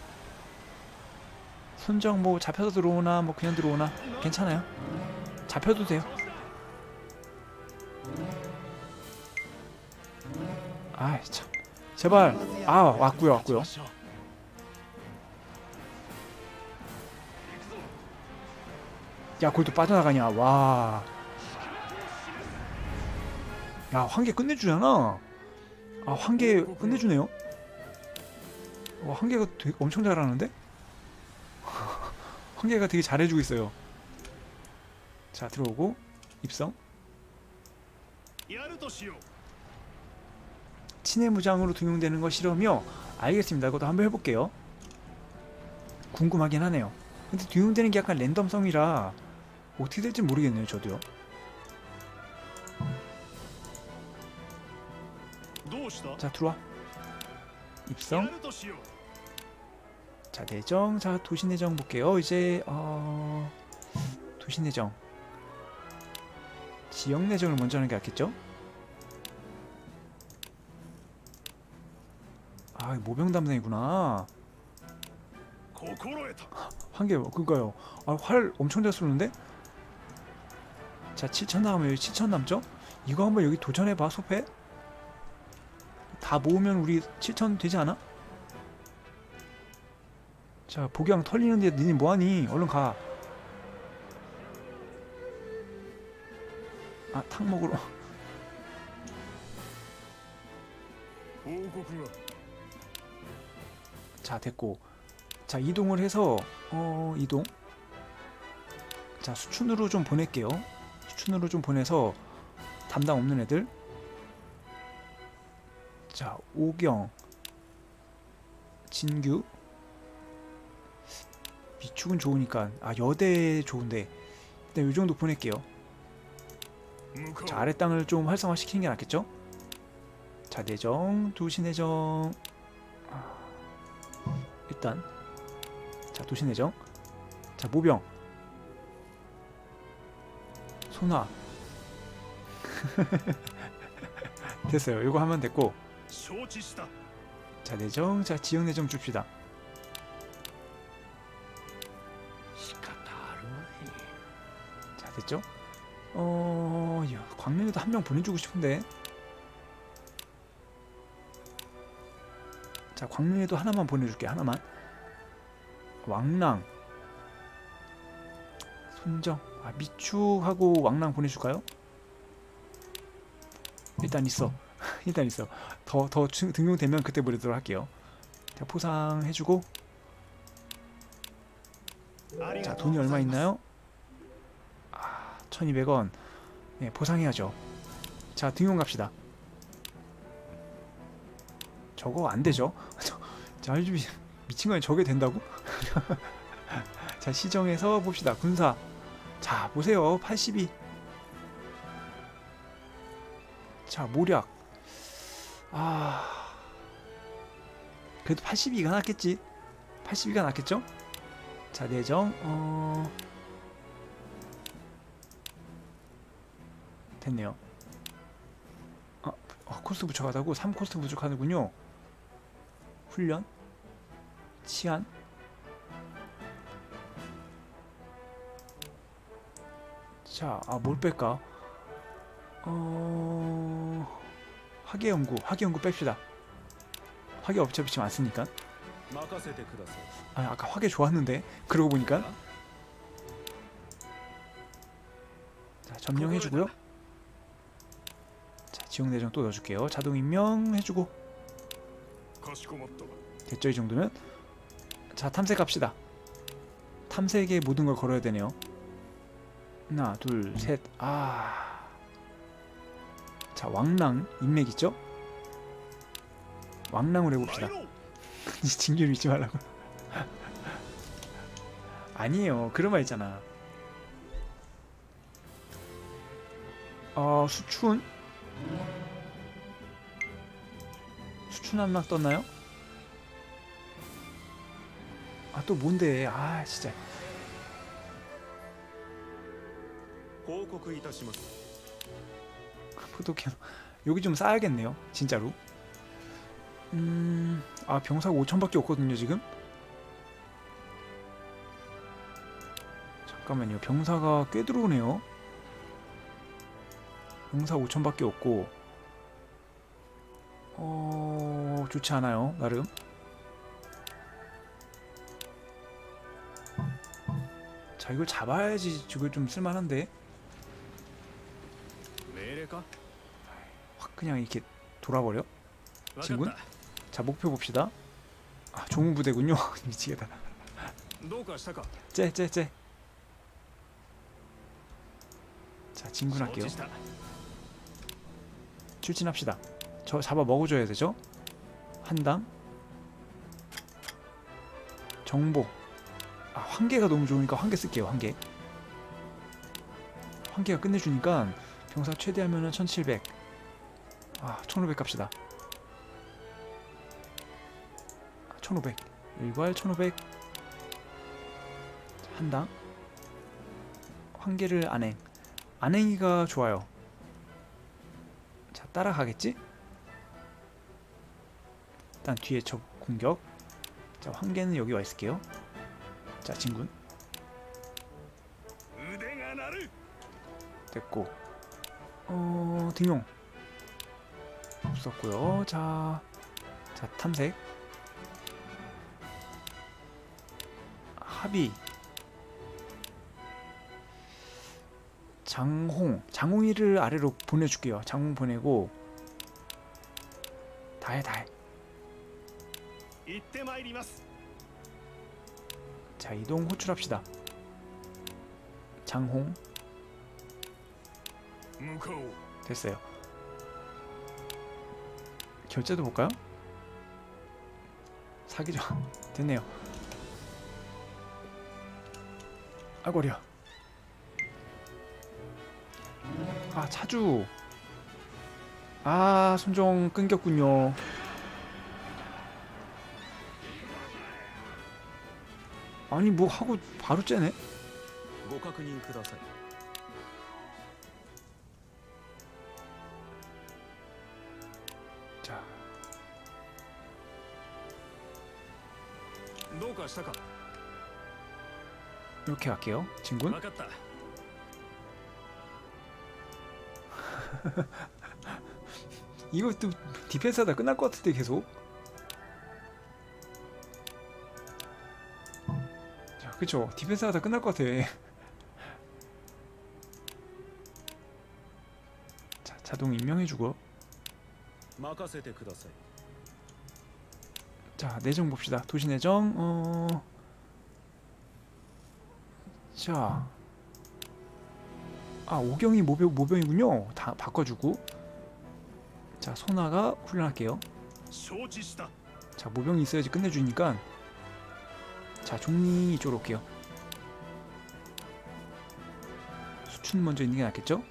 손정 뭐 잡혀서 들어오나 뭐 그냥 들어오나 괜찮아요. 잡혀도 돼요. 아이 참, 제발. 아, 왔구요. 야, 그걸 또 빠져나가냐. 와, 야, 환계 끝내주잖아. 아, 환계 끝내주네요. 와, 환계가 되게 엄청 잘하는데? 환계가 되게 잘해주고 있어요. 자, 들어오고 입성. 친해 무장으로 등용되는 거 싫으며, 알겠습니다. 그것도 한번 해볼게요. 궁금하긴 하네요. 근데 등용되는 게 약간 랜덤성이라 어떻게 될지 모르겠네요, 저도요. 자, 들어와. 입성. 자, 내정. 자, 도시내정 볼게요. 이제 도시내정, 지역내정을 먼저 하는 게 낫겠죠? 아, 모병 담당이구나. 한개 그거요. 아, 활 엄청 잘 쏘는데? 자, 7천 남으면 여기 7천 남죠? 이거 한번 여기 도전해봐. 소패 다 모으면 우리 7천 되지 않아? 자, 복양 털리는데 니네 뭐하니? 얼른 가. 아, 탕 먹으러. 자, 됐고. 자, 이동을 해서 이동. 자, 수춘으로 좀 보낼게요. 수춘으로 좀 보내서 담당 없는 애들. 자, 오경, 진규. 미축은 좋으니까, 아, 여대 좋은데 일단 이 정도 보낼게요. 자, 아래 땅을 좀 활성화 시키는 게 낫겠죠? 자, 내정, 도시 내정. 일단 자, 도시 내정. 자, 모병, 소나. 됐어요. 이거 하면 됐고. 자, 내정. 자, 지역 내정 줍시다. 자, 됐죠? 야, 광명에도 한 명 보내주고 싶은데. 자, 광명에도 하나만 보내줄게. 하나만. 왕랑, 손정. 아, 미축하고 왕랑 보내줄까요? 일단 있어. 일단 있어. 더 등용되면 그때 보내도록 할게요. 자, 포상해주고. 자, 돈이 얼마 있나요? 1200원. 네, 보상해야죠. 자, 등용 갑시다. 저거 안되죠? 자, 미친 거야. 저게 된다고? 자, 시정해서 봅시다. 군사. 자, 보세요. 82. 자, 모략. 그래도 82가 낫겠지. 82가 낫겠죠? 자, 내정 됐네요. 코스트 부족하다고? 3코스트 부족하군요. 훈련? 치안? 자, 뭘 뺄까? 화계연구 뺍시다. 화계 어차피 지금 안 쓰니까. 아까 화계 좋았는데 그러고 보니까. 자, 점령해주고요. 자, 지역내정 또 넣어줄게요. 자동 임명해주고. 됐죠, 이 정도면? 자, 탐색합시다. 탐색에 모든 걸 걸어야 되네요. 하나, 둘, 셋. 자, 왕랑 인맥 있죠? 왕랑을 해봅시다. 진규를 잊지 말라고. 아니에요, 그런 말 있잖아. 수춘 함락 떴나요? 또 뭔데? 진짜. 포도캐 여기 좀 쌓아야겠네요, 진짜로. 병사가 5천밖에 없거든요, 지금. 잠깐만요, 병사가 꽤 들어오네요. 병사 5천밖에 없고, 좋지 않아요, 나름. 자, 이걸 잡아야지 이걸 좀 쓸만한데. 확 그냥 이렇게 돌아버려? 친군? 자, 목표 봅시다. 종부대군요. 미치겠다. 쟤. 자, 진군할게요. 출진합시다. 저 잡아 먹어줘야 되죠? 한당. 정보. 환계가 너무 좋으니까 환계 쓸게요. 환계가 끝내주니까 병사 최대하면은 1700. 1500 갑시다. 1500. 일괄 1500. 한당. 환계를 안행. 안행이가 좋아요. 자, 따라가겠지? 일단 뒤에 적 공격. 자, 환계는 여기 와 있을게요. 자, 진군. 됐고. 등용 없었고요. 자, 탐색. 합의. 장홍이를 아래로 보내줄게요. 장홍 보내고. 다해. 자, 이동 호출합시다. 장홍. 됐어요. 결제도 볼까요? 사기죠. 됐네요. 어려. 차주. 손종 끊겼군요. 아니, 뭐 하고 바로 째네. 자, 이렇게 할게요. 진군. 이것도 디펜스하다 끝날 것 같은데 계속. 자, 그쵸, 디펜스하다 끝날 것 같아. 자, 자동 임명해주고. 자, 내정 봅시다. 도시 내정. 자, 오경이 모병이군요. 다 바꿔주고. 자, 소나가 훈련할게요. 자, 모병이 있어야지 끝내주니까. 자, 종리 이쪽으로 올게요. 수춘 먼저 있는 게 낫겠죠?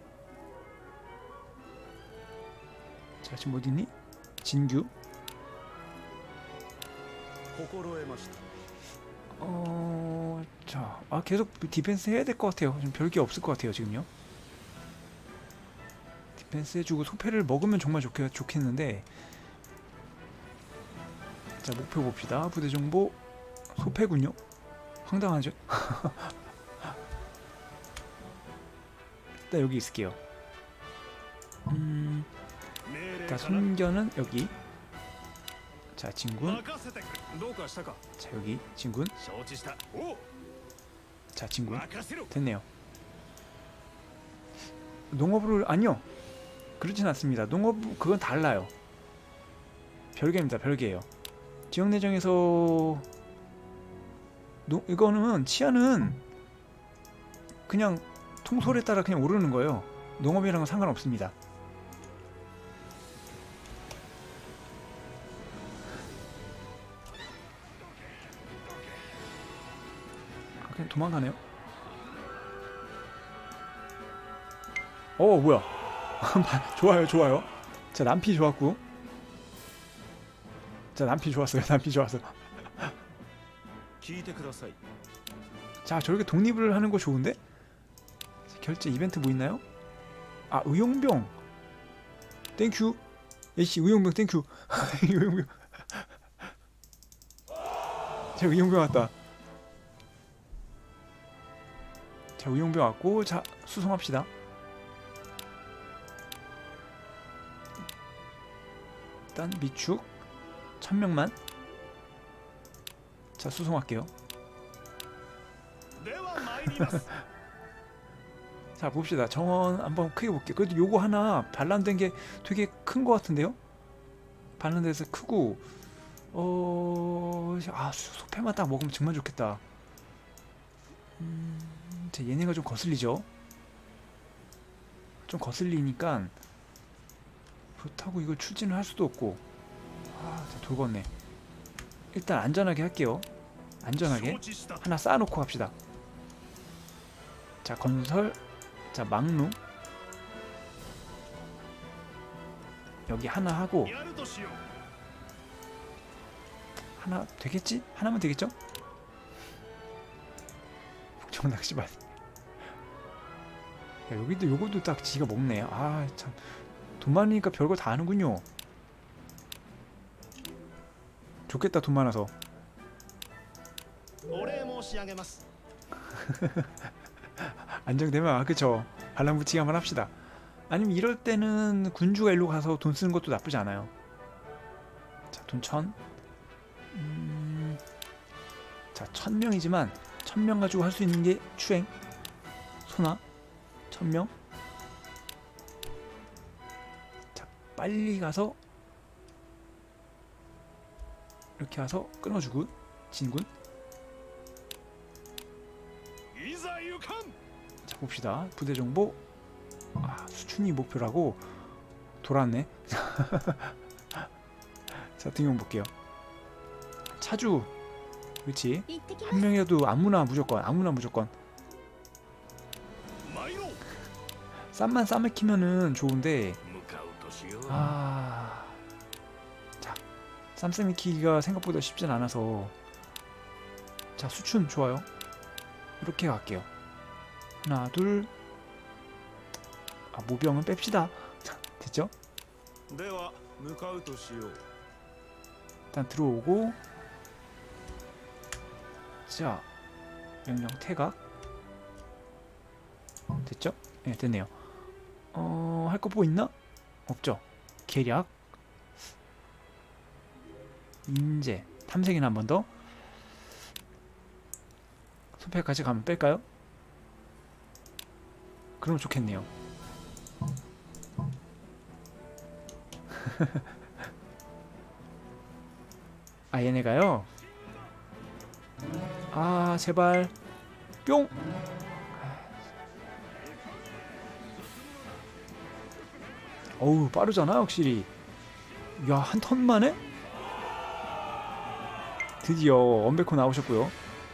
자, 지금 어디 있니? 진규. 자, 계속 디펜스 해야 될 것 같아요. 좀 별게 없을 것 같아요 지금요. 디펜스 해주고 소패를 먹으면 정말 좋겠는데. 자, 목표 봅시다. 부대 정보 소패군요. 황당하죠? 일단 여기 있을게요. 자, 손견은 여기. 자, 진군. 자, 여기 진군. 자, 진군. 됐네요. 농업을 아니요. 그렇진 않습니다. 농업 그건 달라요. 별개입니다. 별개예요. 지역 내정에서 이거는 치안은 그냥 통솔에 따라 그냥 오르는 거예요. 농업이랑은 상관없습니다. 그냥 도망가네요. 뭐야. 좋아요, 좋아요. 자, 남피 좋았고. 자, 남피 좋았어요. 남피 좋았어. 자, 저렇게 독립을 하는 거 좋은데? 결제 이벤트 뭐 있나요? 의용병. 땡큐. 에이씨, 의용병 땡큐. 의용병. 자, 의용병 왔다. 자, 의용병 왔고. 자, 수송합시다. 일단 미축 1000명만. 자, 수송할게요. 자, 봅시다. 정원 한번 크게 볼게요. 그래도 요거 하나 반란된 게 되게 큰 것 같은데요? 반란돼서 크고 소패만 딱 먹으면 정말 좋겠다. 자, 얘네가 좀 거슬리죠? 좀 거슬리니까 그렇다고 이걸 추진을 할 수도 없고. 자, 돌겠네. 일단 안전하게 할게요. 안전하게 하나 쌓아놓고 갑시다. 자, 건설. 자, 막루 여기 하나 하고. 하나 되겠지? 하나면 되겠죠? 북쪽 낚시반. 여기도 요것도 딱 지가 먹네. 참 돈 많으니까 별거 다 하는군요. 좋겠다, 돈 많아서. 안정되면 그쵸. 반란붙이기 한번 합시다. 아니면 이럴 때는 군주가 일로 가서 돈 쓰는 것도 나쁘지 않아요. 자, 돈 1000. 자, 1000명이지만 1000명 가지고 할 수 있는 게 추행. 소나 1000명. 자, 빨리 가서 이렇게 와서 끊어주고. 진군. 자, 봅시다. 부대 정보. 수춘이 목표라고. 돌았네. 자, 등용 볼게요. 차주. 그렇지. 한 명이라도 아무나 무조건. 쌈만 싸매키면은 좋은데. 자, 쌈 싸매키기가 생각보다 쉽진 않아서. 자, 수춘 좋아요. 이렇게 갈게요. 하나, 둘. 모병은 뺍시다. 됐죠? 일단 들어오고. 자, 명령 태각. 됐죠? 네, 됐네요. 할 거 뭐 있나? 없죠? 계략. 인재. 탐색이나 한 번 더. 소패까지 가면 뺄까요? 그럼 좋겠네요. 얘네가요? 제발. 뿅! 어우, 빠르잖아 확실히. 야, 한 턴 만에? 드디어 원베코 나오셨고요.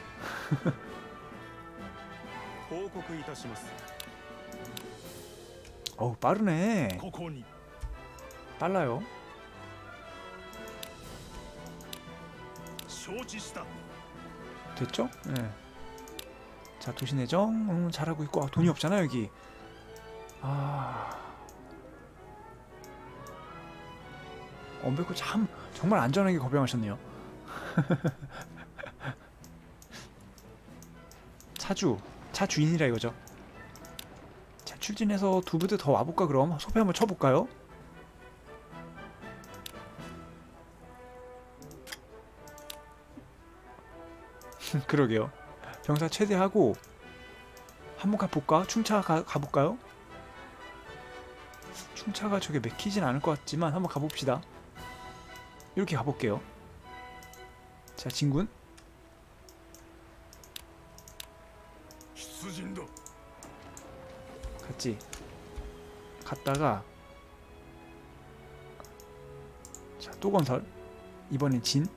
어우, 빠르네. 빨라요. 됐죠? 네. 자, 도시 내정 잘하고 있고. 아, 돈이 없잖아 여기. 아, 엄베코 참 정말 안전하게 거병하셨네요. 차 주인이라 이거죠. 자, 출진해서 두 부대 더 와볼까 그럼? 소패 한번 쳐볼까요? 그러게요. 병사 최대하고 한번 가볼까? 충차 가볼까요? 충차가 저게 맥히진 않을 것 같지만 한번 가봅시다. 이렇게 가볼게요. 자, 진군. 갔지. 갔다가 자, 또 건설. 이번엔 진.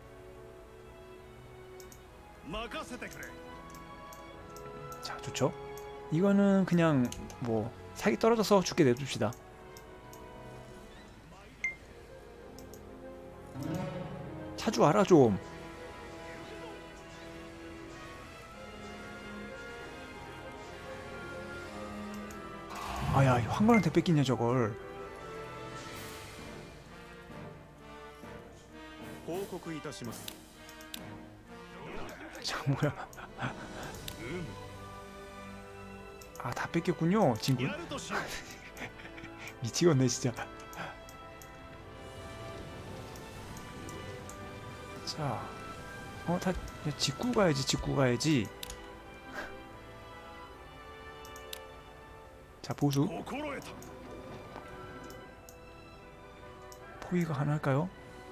자, 좋죠. 이거는 그냥 뭐 사기 떨어져서 죽게 내둡시다. 차주 와라 좀. 아야, 황건한테 뺏기냐 저걸. 자, 뭐야. 아, 다 뺏겼군요 진군. 미치겠네 진짜. 자, 다 직구 가야지, 직구 가야지. 자, 보수. 포위가 가능할까요?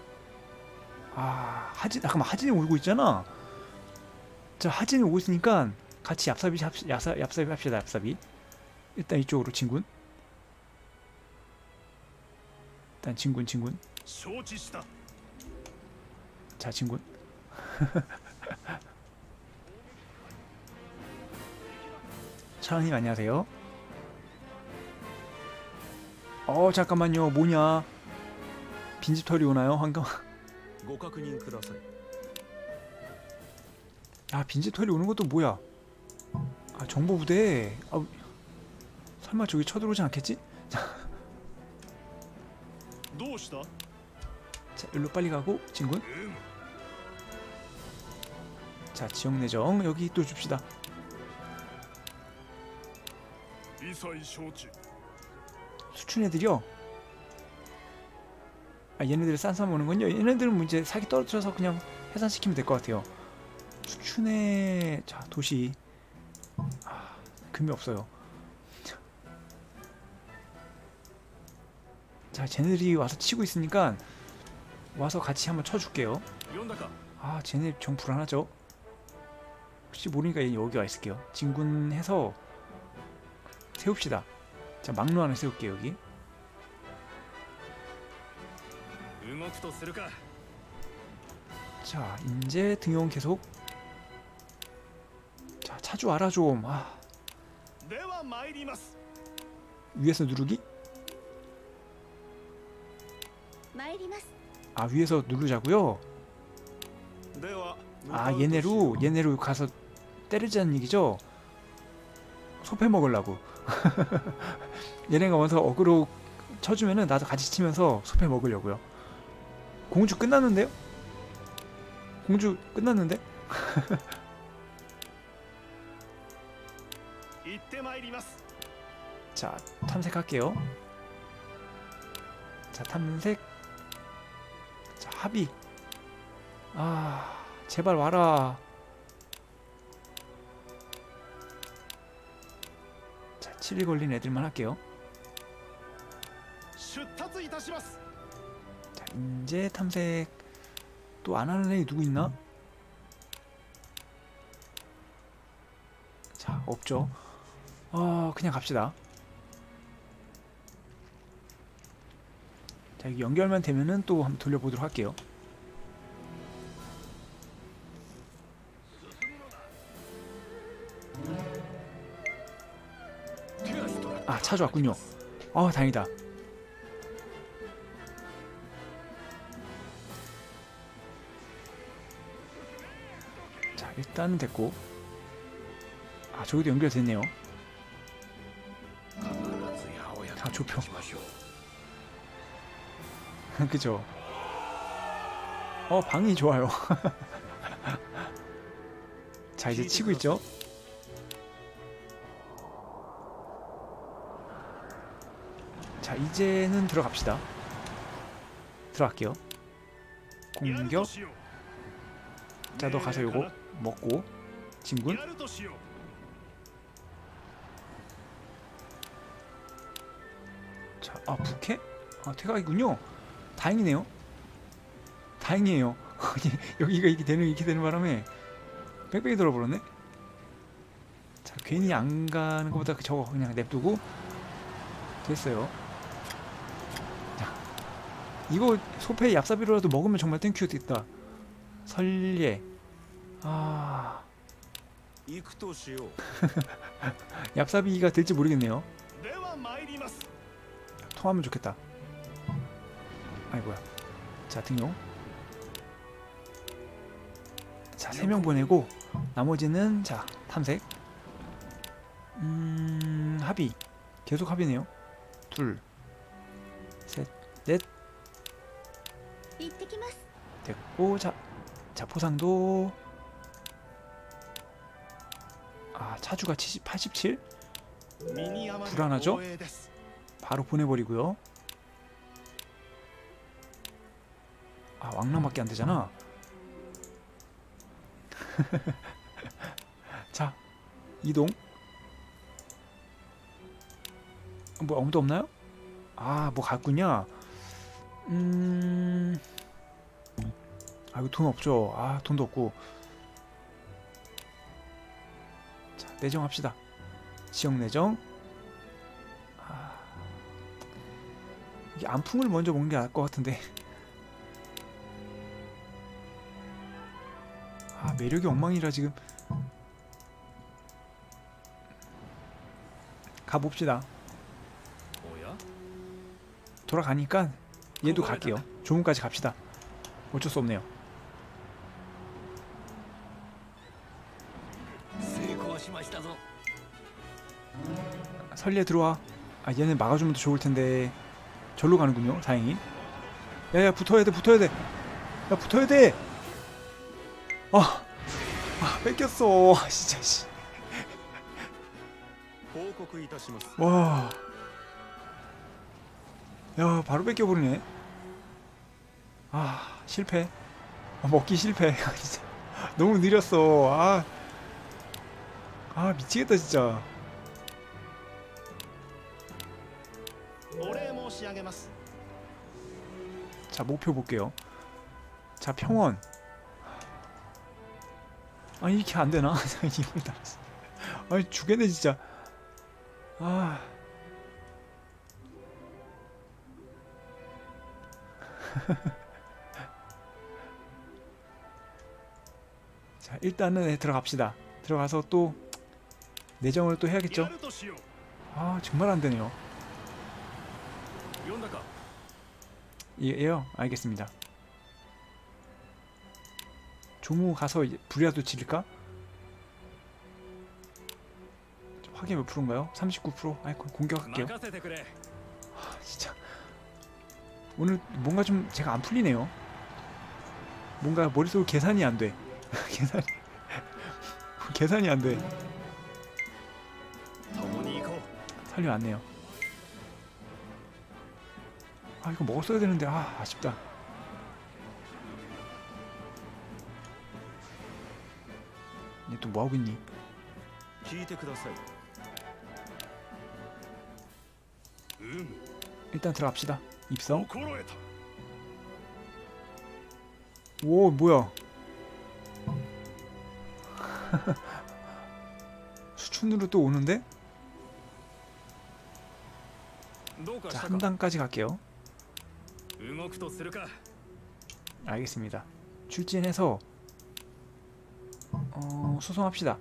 아, 잠깐만, 하진이 오고 있잖아. 자, 하진이 오고 있으니까 같이 얍삽이 합시다, 얍삽이. 일단 이쪽으로 진군. 일단 진군. 자, 진군. 차은님 안녕하세요. 잠깐만요. 뭐냐? 빈집털이 오나요? 한강. 야, 빈집털이 오는 것도 뭐야? 아, 정보부대. 아, 설마 저기 쳐들어오지 않겠지? 자, 일로 빨리 가고 진군. 자, 지역 내정 여기 또 줍시다. 수춘 애들이요? 아, 얘네들 싼싸 오는군요. 얘네들은 뭐 이제 사기 떨어뜨려서 그냥 해산시키면 될 것 같아요. 수춘의 자, 도시. 아, 금이 없어요. 자, 쟤네들이 와서 치고 있으니까 와서 같이 한번 쳐줄게요. 아, 쟤네 좀 불안하죠? 혹시 모르니까 얘 여기 와 있을게요. 진군해서 세웁시다. 자, 막루 하나 세울게요 여기. 자, 이제 등용 계속. 자, 차주 와라 좀. 아, 위에서 누르기? 아, 위에서 누르자고요? 아, 얘네로 가서 때리자는 얘기죠? 소패 먹으려고. 얘네가 와서 어그로 쳐주면은 나도 같이 치면서 소패 먹으려고요. 공주 끝났는데요? 공주 끝났는데? 자, 탐색할게요. 자, 탐색. 자, 합의. 아, 제발 와라. 자, 7일 걸린 애들만 할게요. 자, 이제 탐색 또 안 하는 애 누구 있나? 자, 없죠. 그냥 갑시다. 자, 여기 연결만 되면은 또 한번 돌려보도록 할게요. 아, 찾아왔군요. 다행이다. 일단은 됐고. 아, 저기도 연결됐네요. 자, 조표. 그죠? 방이 좋아요. 자, 이제 치고 있죠? 자, 이제는 들어갑시다. 들어갈게요. 공격. 자, 너 가서 요거 먹고. 진군. 자, 부캐? 퇴각이군요. 다행이네요. 다행이에요. 여기가 이렇게 되는 바람에 빽빽이 돌아버렸네. 자, 괜히 안 가는 것보다 저거 그냥 냅두고 됐어요. 자, 이거 소패 얍사비로라도 먹으면 정말 땡큐겠다. 설례. 얍사비가 될지 모르겠네요. 통하면 좋겠다. 아이고야. 자, 등용. 자, 3명 보내고 나머지는 자, 탐색. 합의. 계속 합의네요. 둘, 셋, 넷. 됐고. 자, 포상도. 차주가 87? 불안하죠? 바로 보내버리고요. 왕랑밖에 안 되잖아. 자, 이동. 뭐 아무도 없나요? 뭐 갔군요. 이거 돈 없죠. 돈도 없고. 자, 내정합시다. 지역 내정. 이게 안풍을 먼저 먹는 게 나을 것 같은데. 매력이 엉망이라 지금. 가봅시다. 돌아가니까 얘도 갈게요. 조문까지 갑시다. 어쩔 수 없네요. 설리에 들어와. 얘는 막아주면 더 좋을 텐데. 절로 가는군요. 다행히. 야야, 붙어야 돼. 야, 붙어야 돼. 뺏겼어. 진짜 씨. 와. 야, 바로 뺏겨버리네. 실패. 먹기 실패. 진짜 너무 느렸어. 미치겠다 진짜. 자, 목표 볼게요. 자, 평원. 이렇게 안 되나? 이걸 달았어. 죽겠네 진짜. 자, 일단은 들어갑시다. 들어가서 또 내정을 또 해야겠죠? 정말 안 되네요. 예요? 알겠습니다. 조무 가서 불이라도 지를까? 확인 몇 프로인가요? 39%? 공격할게요. 진짜 오늘 뭔가 좀 제가 안 풀리네요. 뭔가 머릿속으로 계산이 안 돼. 계산이 안 돼. 살려 왔네요. 이거 먹었어야 되는데 아쉽다. 얘 또 뭐하고 있니? 일단 들어갑시다. 입성. 오, 뭐야. 수춘으로 또 오는데? 자, 한 단까지 갈게요. 알겠습니다. 출진해서 수송합시다.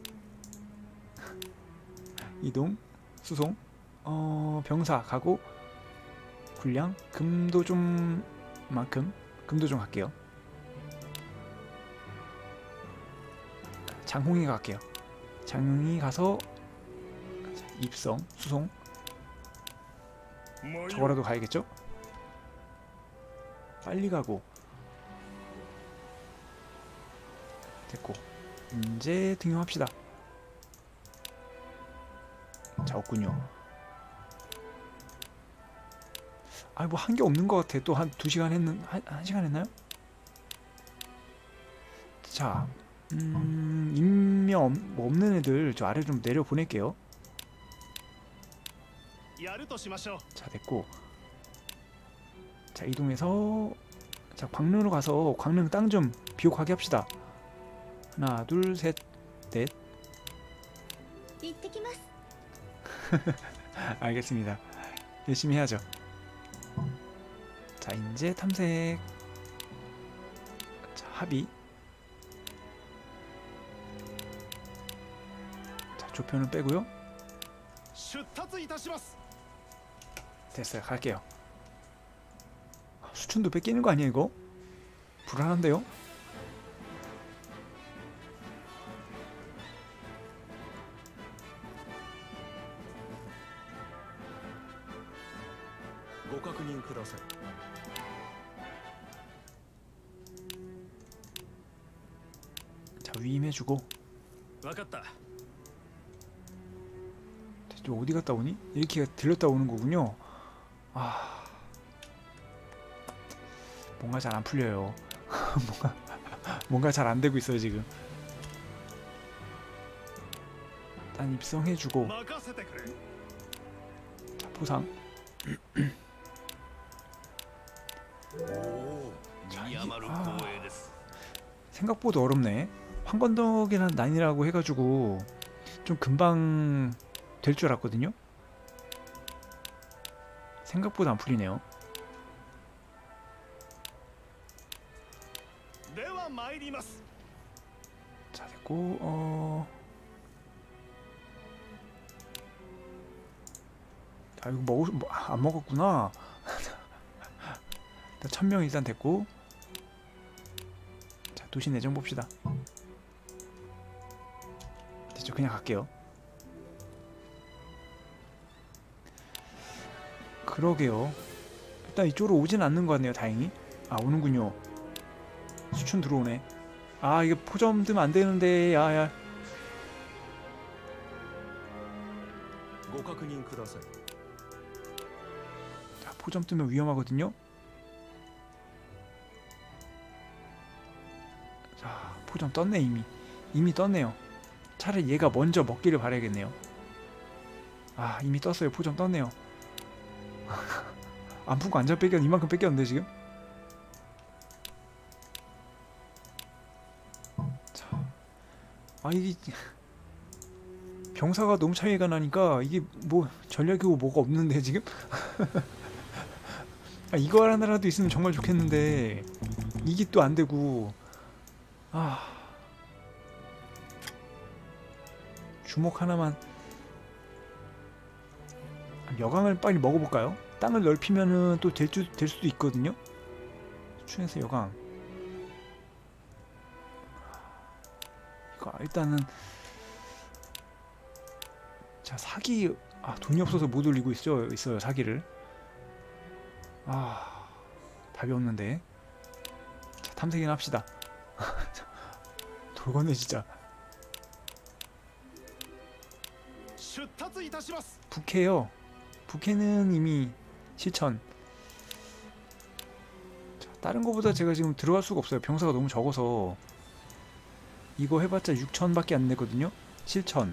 이동, 수송. 병사 가고 군량, 금도 좀 만큼 금도 좀 갈게요. 장홍이 갈게요. 장홍이 가서 입성, 수송 저거라도 가야겠죠? 빨리 가고 됐고 이제 등용합시다. 자, 없군요. 아, 뭐 한 게 없는 것 같아. 또 한 2시간 했는, 한 시간 했나요? 자, 인명 뭐 없는 애들 저 아래 좀 내려 보낼게요. 자, 됐고. 자, 이동해서 자, 광릉으로 가서 광릉 땅 좀 비옥하게 합시다. 하나, 둘, 셋, 넷. 알겠습니다. 열심히 해야죠. 자, 이제 탐색. 자, 합의. 자, 조표는 빼고요. 됐어요. 갈게요. 수춘도 뺏기는 거 아니야 이거? 불안한데요? 자, 위임해주고. 저 어디 갔다 오니? 이렇게 들렸다 오는 거군요. 아, 뭔가 잘 안 풀려요. 뭔가 잘 안 되고 있어요 지금. 일단 입성해주고. 자, 포상. 자, 생각보다 어렵네. 황건덕이란 난이라고 해가지고 좀 금방 될 줄 알았거든요. 생각보다 안 풀리네요. 자, 됐고. 아, 이거 안 먹었구나. 1000명 일단 됐고. 자, 도시 내정 봅시다. 됐죠? 그냥 갈게요. 그러게요. 일단 이쪽으로 오진 않는 것 같네요. 다행히. 아, 오는군요. 수춘 들어오네. 아, 이게 포점 뜨면 안 되는데. 야야. 자, 포점 뜨면 위험하거든요. 자, 포점 떴네. 이미 떴네요. 차라리 얘가 먼저 먹기를 바라야겠네요. 아, 이미 떴어요. 포점 떴네요. 안 푸고 안전 뺏겼 이만큼 뺏겼는데 지금. 자, 아, 이게 병사가 너무 차이가 나니까 이게 뭐 전략이고 뭐가 없는데 지금. 아, 이거 하나라도 있으면 정말 좋겠는데 이게 또 안 되고. 아, 주먹 하나만. 여강을 빨리 먹어볼까요? 땅을 넓히면은 또 될 수도 있거든요. 수춘에서 여강. 이거 일단은. 자, 사기. 아, 돈이 없어서 못 올리고 있어요 사기를. 아, 답이 없는데. 자, 탐색이나 합시다. 돌건네 진짜. 북해요. 북해는 이미 실천. 자, 다른 거보다 제가 지금 들어갈 수가 없어요. 병사가 너무 적어서. 이거 해봤자 6000밖에 안 되거든요. 실천.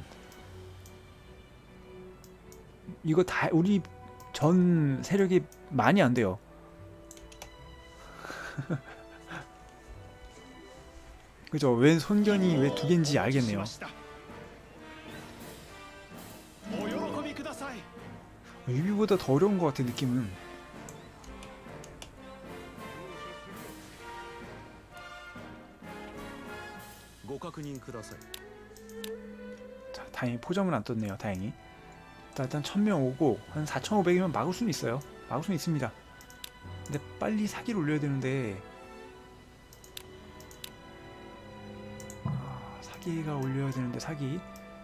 이거 다 우리 전 세력이 많이 안 돼요. 그죠? 왜 손견이 왜 2개인지 알겠네요. 유비보다 더 어려운 것 같아 느낌은. 자, 다행히 포점은 안 떴네요. 다행히. 일단 1000명 오고 한 4500이면 막을 수는 있어요. 막을 수는 있습니다. 근데 빨리 사기를 올려야 되는데. 아, 사기가 올려야 되는데 사기.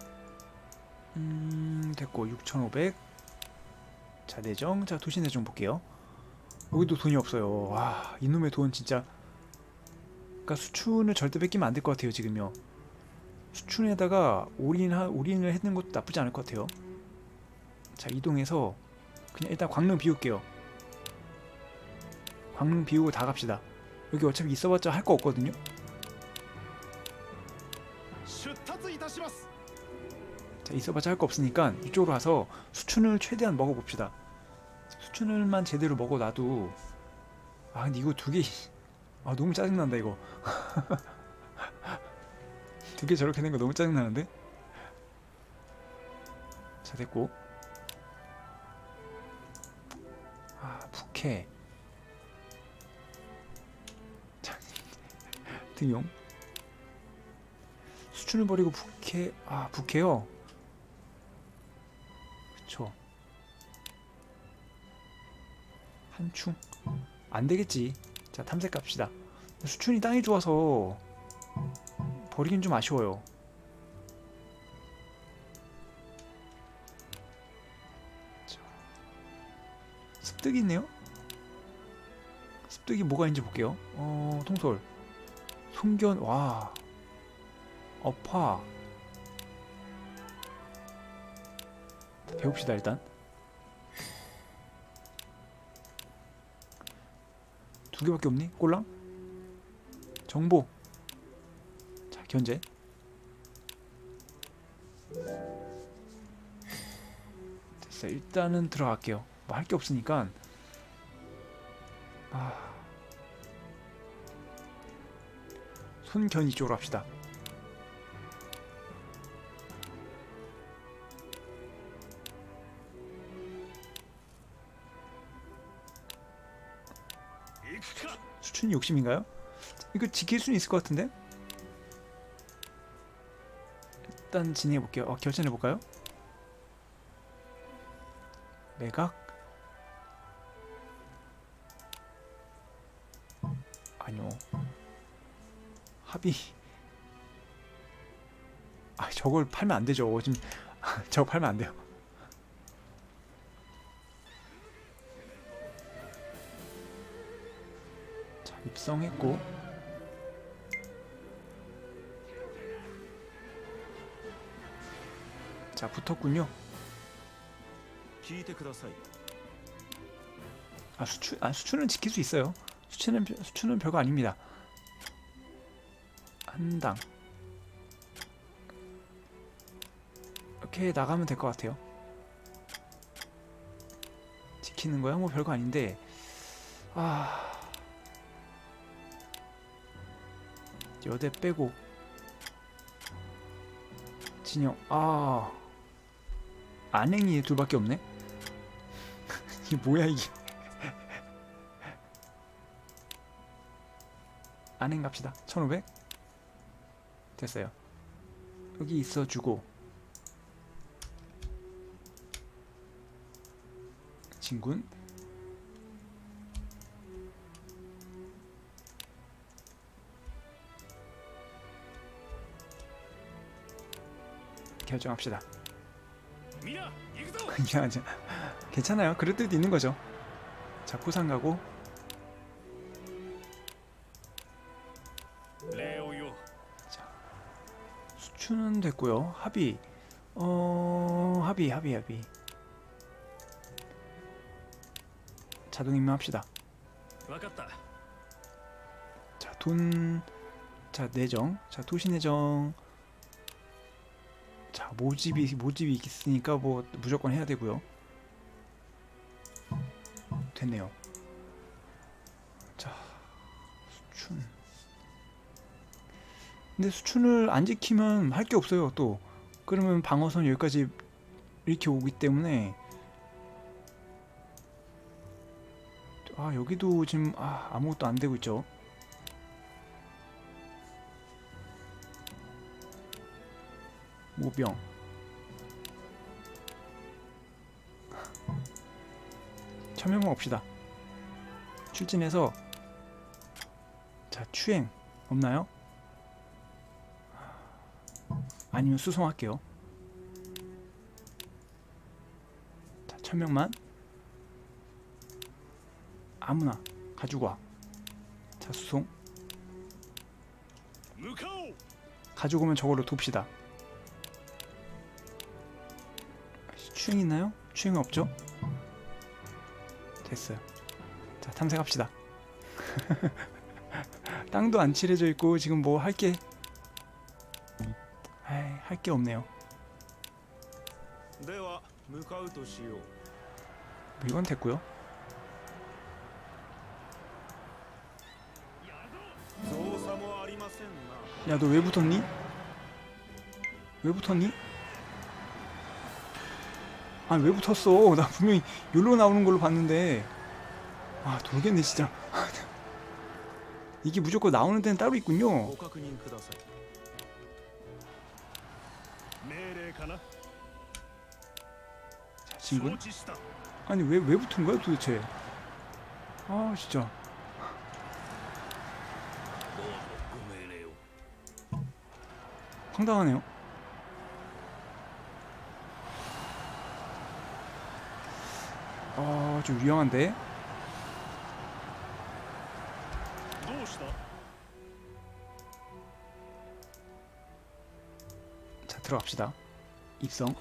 됐고 6,500. 자 내정. 자 도시 내정 볼게요. 여기도 돈이 없어요. 와 이놈의 돈 진짜. 그러니까 수춘을 절대 뺏기면 안 될 것 같아요 지금요. 수춘에다가 올인을 했는 것도 나쁘지 않을 것 같아요. 자 이동해서 그냥 일단 광릉 비울게요. 광릉 비우고 다 갑시다. 여기 어차피 있어봤자 할 거 없거든요. 자 있어봤자 할 거 없으니까 이쪽으로 와서 수춘을 최대한 먹어봅시다. 수춘을만 제대로 먹어놔도. 아 근데 이거 2개 아 너무 짜증난다 이거. 2개 저렇게 된 거 너무 짜증나는데. 자 됐고. 아 부캐. 자 등용. 수춘을 버리고 부캐. 아 부캐요. 그쵸. 한충 안되겠지. 자 탐색 갑시다. 수춘이 땅이 좋아서 버리긴 좀 아쉬워요. 자, 습득이 있네요. 습득이 뭐가 있는지 볼게요. 통솔 송견. 와 어파 배웁시다 일단. 2개밖에 없니? 꼴랑? 정보. 자 견제. 됐어. 일단은 들어갈게요. 뭐 할 게 없으니까. 손견 이쪽으로 합시다. 수춘이 욕심인가요? 이거 지킬 수는 있을 것 같은데? 일단 진행해볼게요. 결전해볼까요? 매각? 아니요. 합의. 아 저걸 팔면 안되죠. 지금 저거 팔면 안돼요. 자 입성했고. 자 붙었군요. 수춘은 지킬 수 있어요. 수춘은 별거 아닙니다. 한당 이렇게 나가면 될 것 같아요. 지키는 거야 뭐 별거 아닌데. 여대 빼고 진영. 안행이 2밖에 없네. 이게 뭐야 이게. 안행 갑시다. 1500 됐어요. 여기 있어주고. 진군. 결정합시다. 괜찮아요. 그럴 때도 있는 거죠. 자 포상 가고. 자 수춘은 됐고요. 합의. 합의. 자동 임명합시다. 자 돈. 자 내정. 자 도시 내정. 자 모집이 있으니까 뭐 무조건 해야 되고요. 됐네요. 자 수춘. 근데 수춘을 안 지키면 할 게 없어요. 또 그러면 방어선 여기까지 이렇게 오기 때문에. 여기도 지금 아무것도 안 되고 있죠. 모병. 천명만 옵시다. 출진해서. 자 추행 없나요? 아니면 수송할게요. 자, 1000명만 아무나 가지고 와. 자, 수송. 가지고 오면 저걸로 돕시다. 추행 있나요? 추행은 없죠? 됐어요. 자, 탐색합시다. 땅도 안 칠해져 있고 지금 뭐 할게 할 게 없네요. 이건 됐고요. 야, 너 왜 붙었니? 왜 붙었니? 아, 왜 붙었어? 나 분명히 여기로 나오는 걸로 봤는데. 아, 돌겠네 진짜. 이게 무조건 나오는 데는 따로 있군요. 자, 친구. 아니, 왜 붙은 거야 도대체? 아, 진짜. 황당하네요. 좀 위험한데? 자, 들어갑시다. 입성.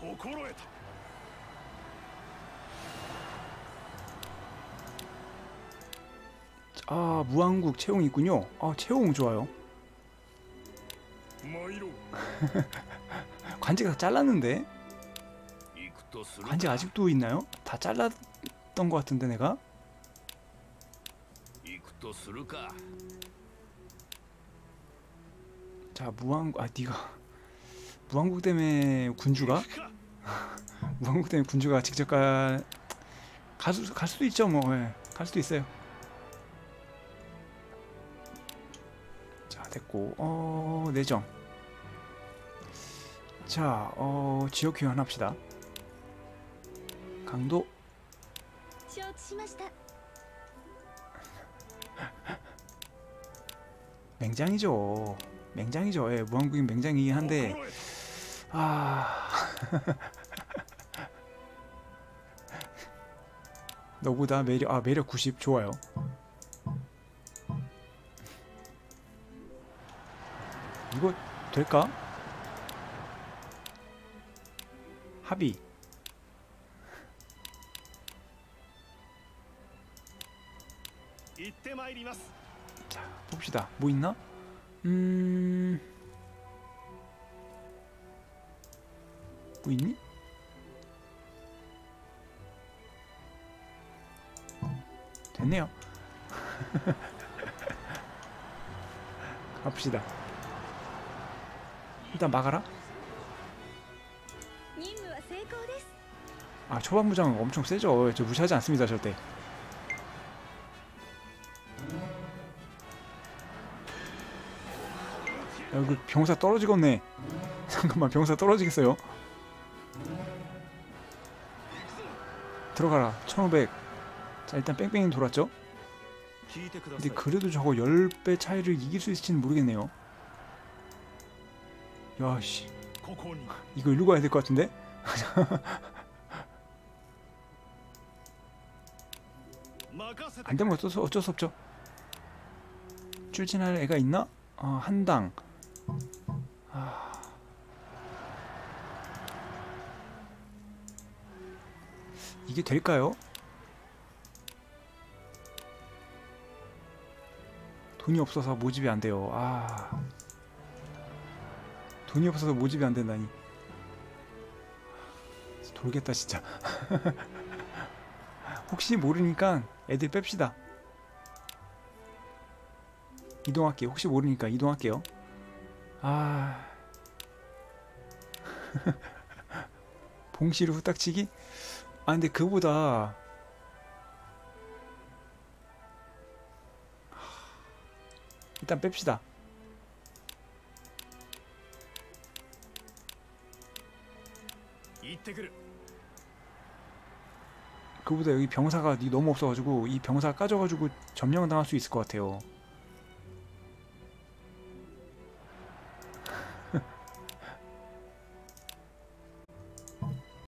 아, 무한국 채용 있군요. 아, 채용 좋아요. 관제가 다 잘랐는데? 관제 아직도 있나요? 다 잘랐던 것 같은데 내가? 자, 무한국, 니가 무한국 때문에 군주가? 무한국 때문에 군주가 직접 갈 수도 있죠 뭐. 예, 갈 수도 있어요. 자, 됐고 내정. 자, 지역 교환합시다. 강도. 맹장이죠. 맹장이죠. 예, 무한국인 맹장이긴 한데 너보다 매력 90 좋아요. 이거 될까? 합의. 자, 봅시다. 뭐 있나? 뭐 있니? 됐네요. 갑시다. 일단 막아라. 아, 초반부장 엄청 세죠. 저 무시하지 않습니다 절대. 야, 여기 병사 떨어지겠네. 잠깐만, 병사 떨어지겠어요. 들어가라. 1500. 자, 일단 뺑뺑이 돌았죠. 근데 그래도 저거 10배 차이를 이길 수 있을지는 모르겠네요. 야씨, 이거 일로 가야 될 것 같은데? 안되면 어쩔 수 없죠. 출진할 애가 있나? 한당. 이게 될까요? 돈이 없어서 모집이 안 돼요. 돈이 없어서 모집이 안 된다니. 돌겠다 진짜. 혹시 모르니까 애들 뺍시다. 이동할게요. 혹시 모르니까 이동할게요. 봉시를 후딱치기? 근데 그거보다 일단 뺍시다. 그보다 여기 병사가 너무 없어가지고 이 병사 까져가지고 점령당할 수 있을 것 같아요.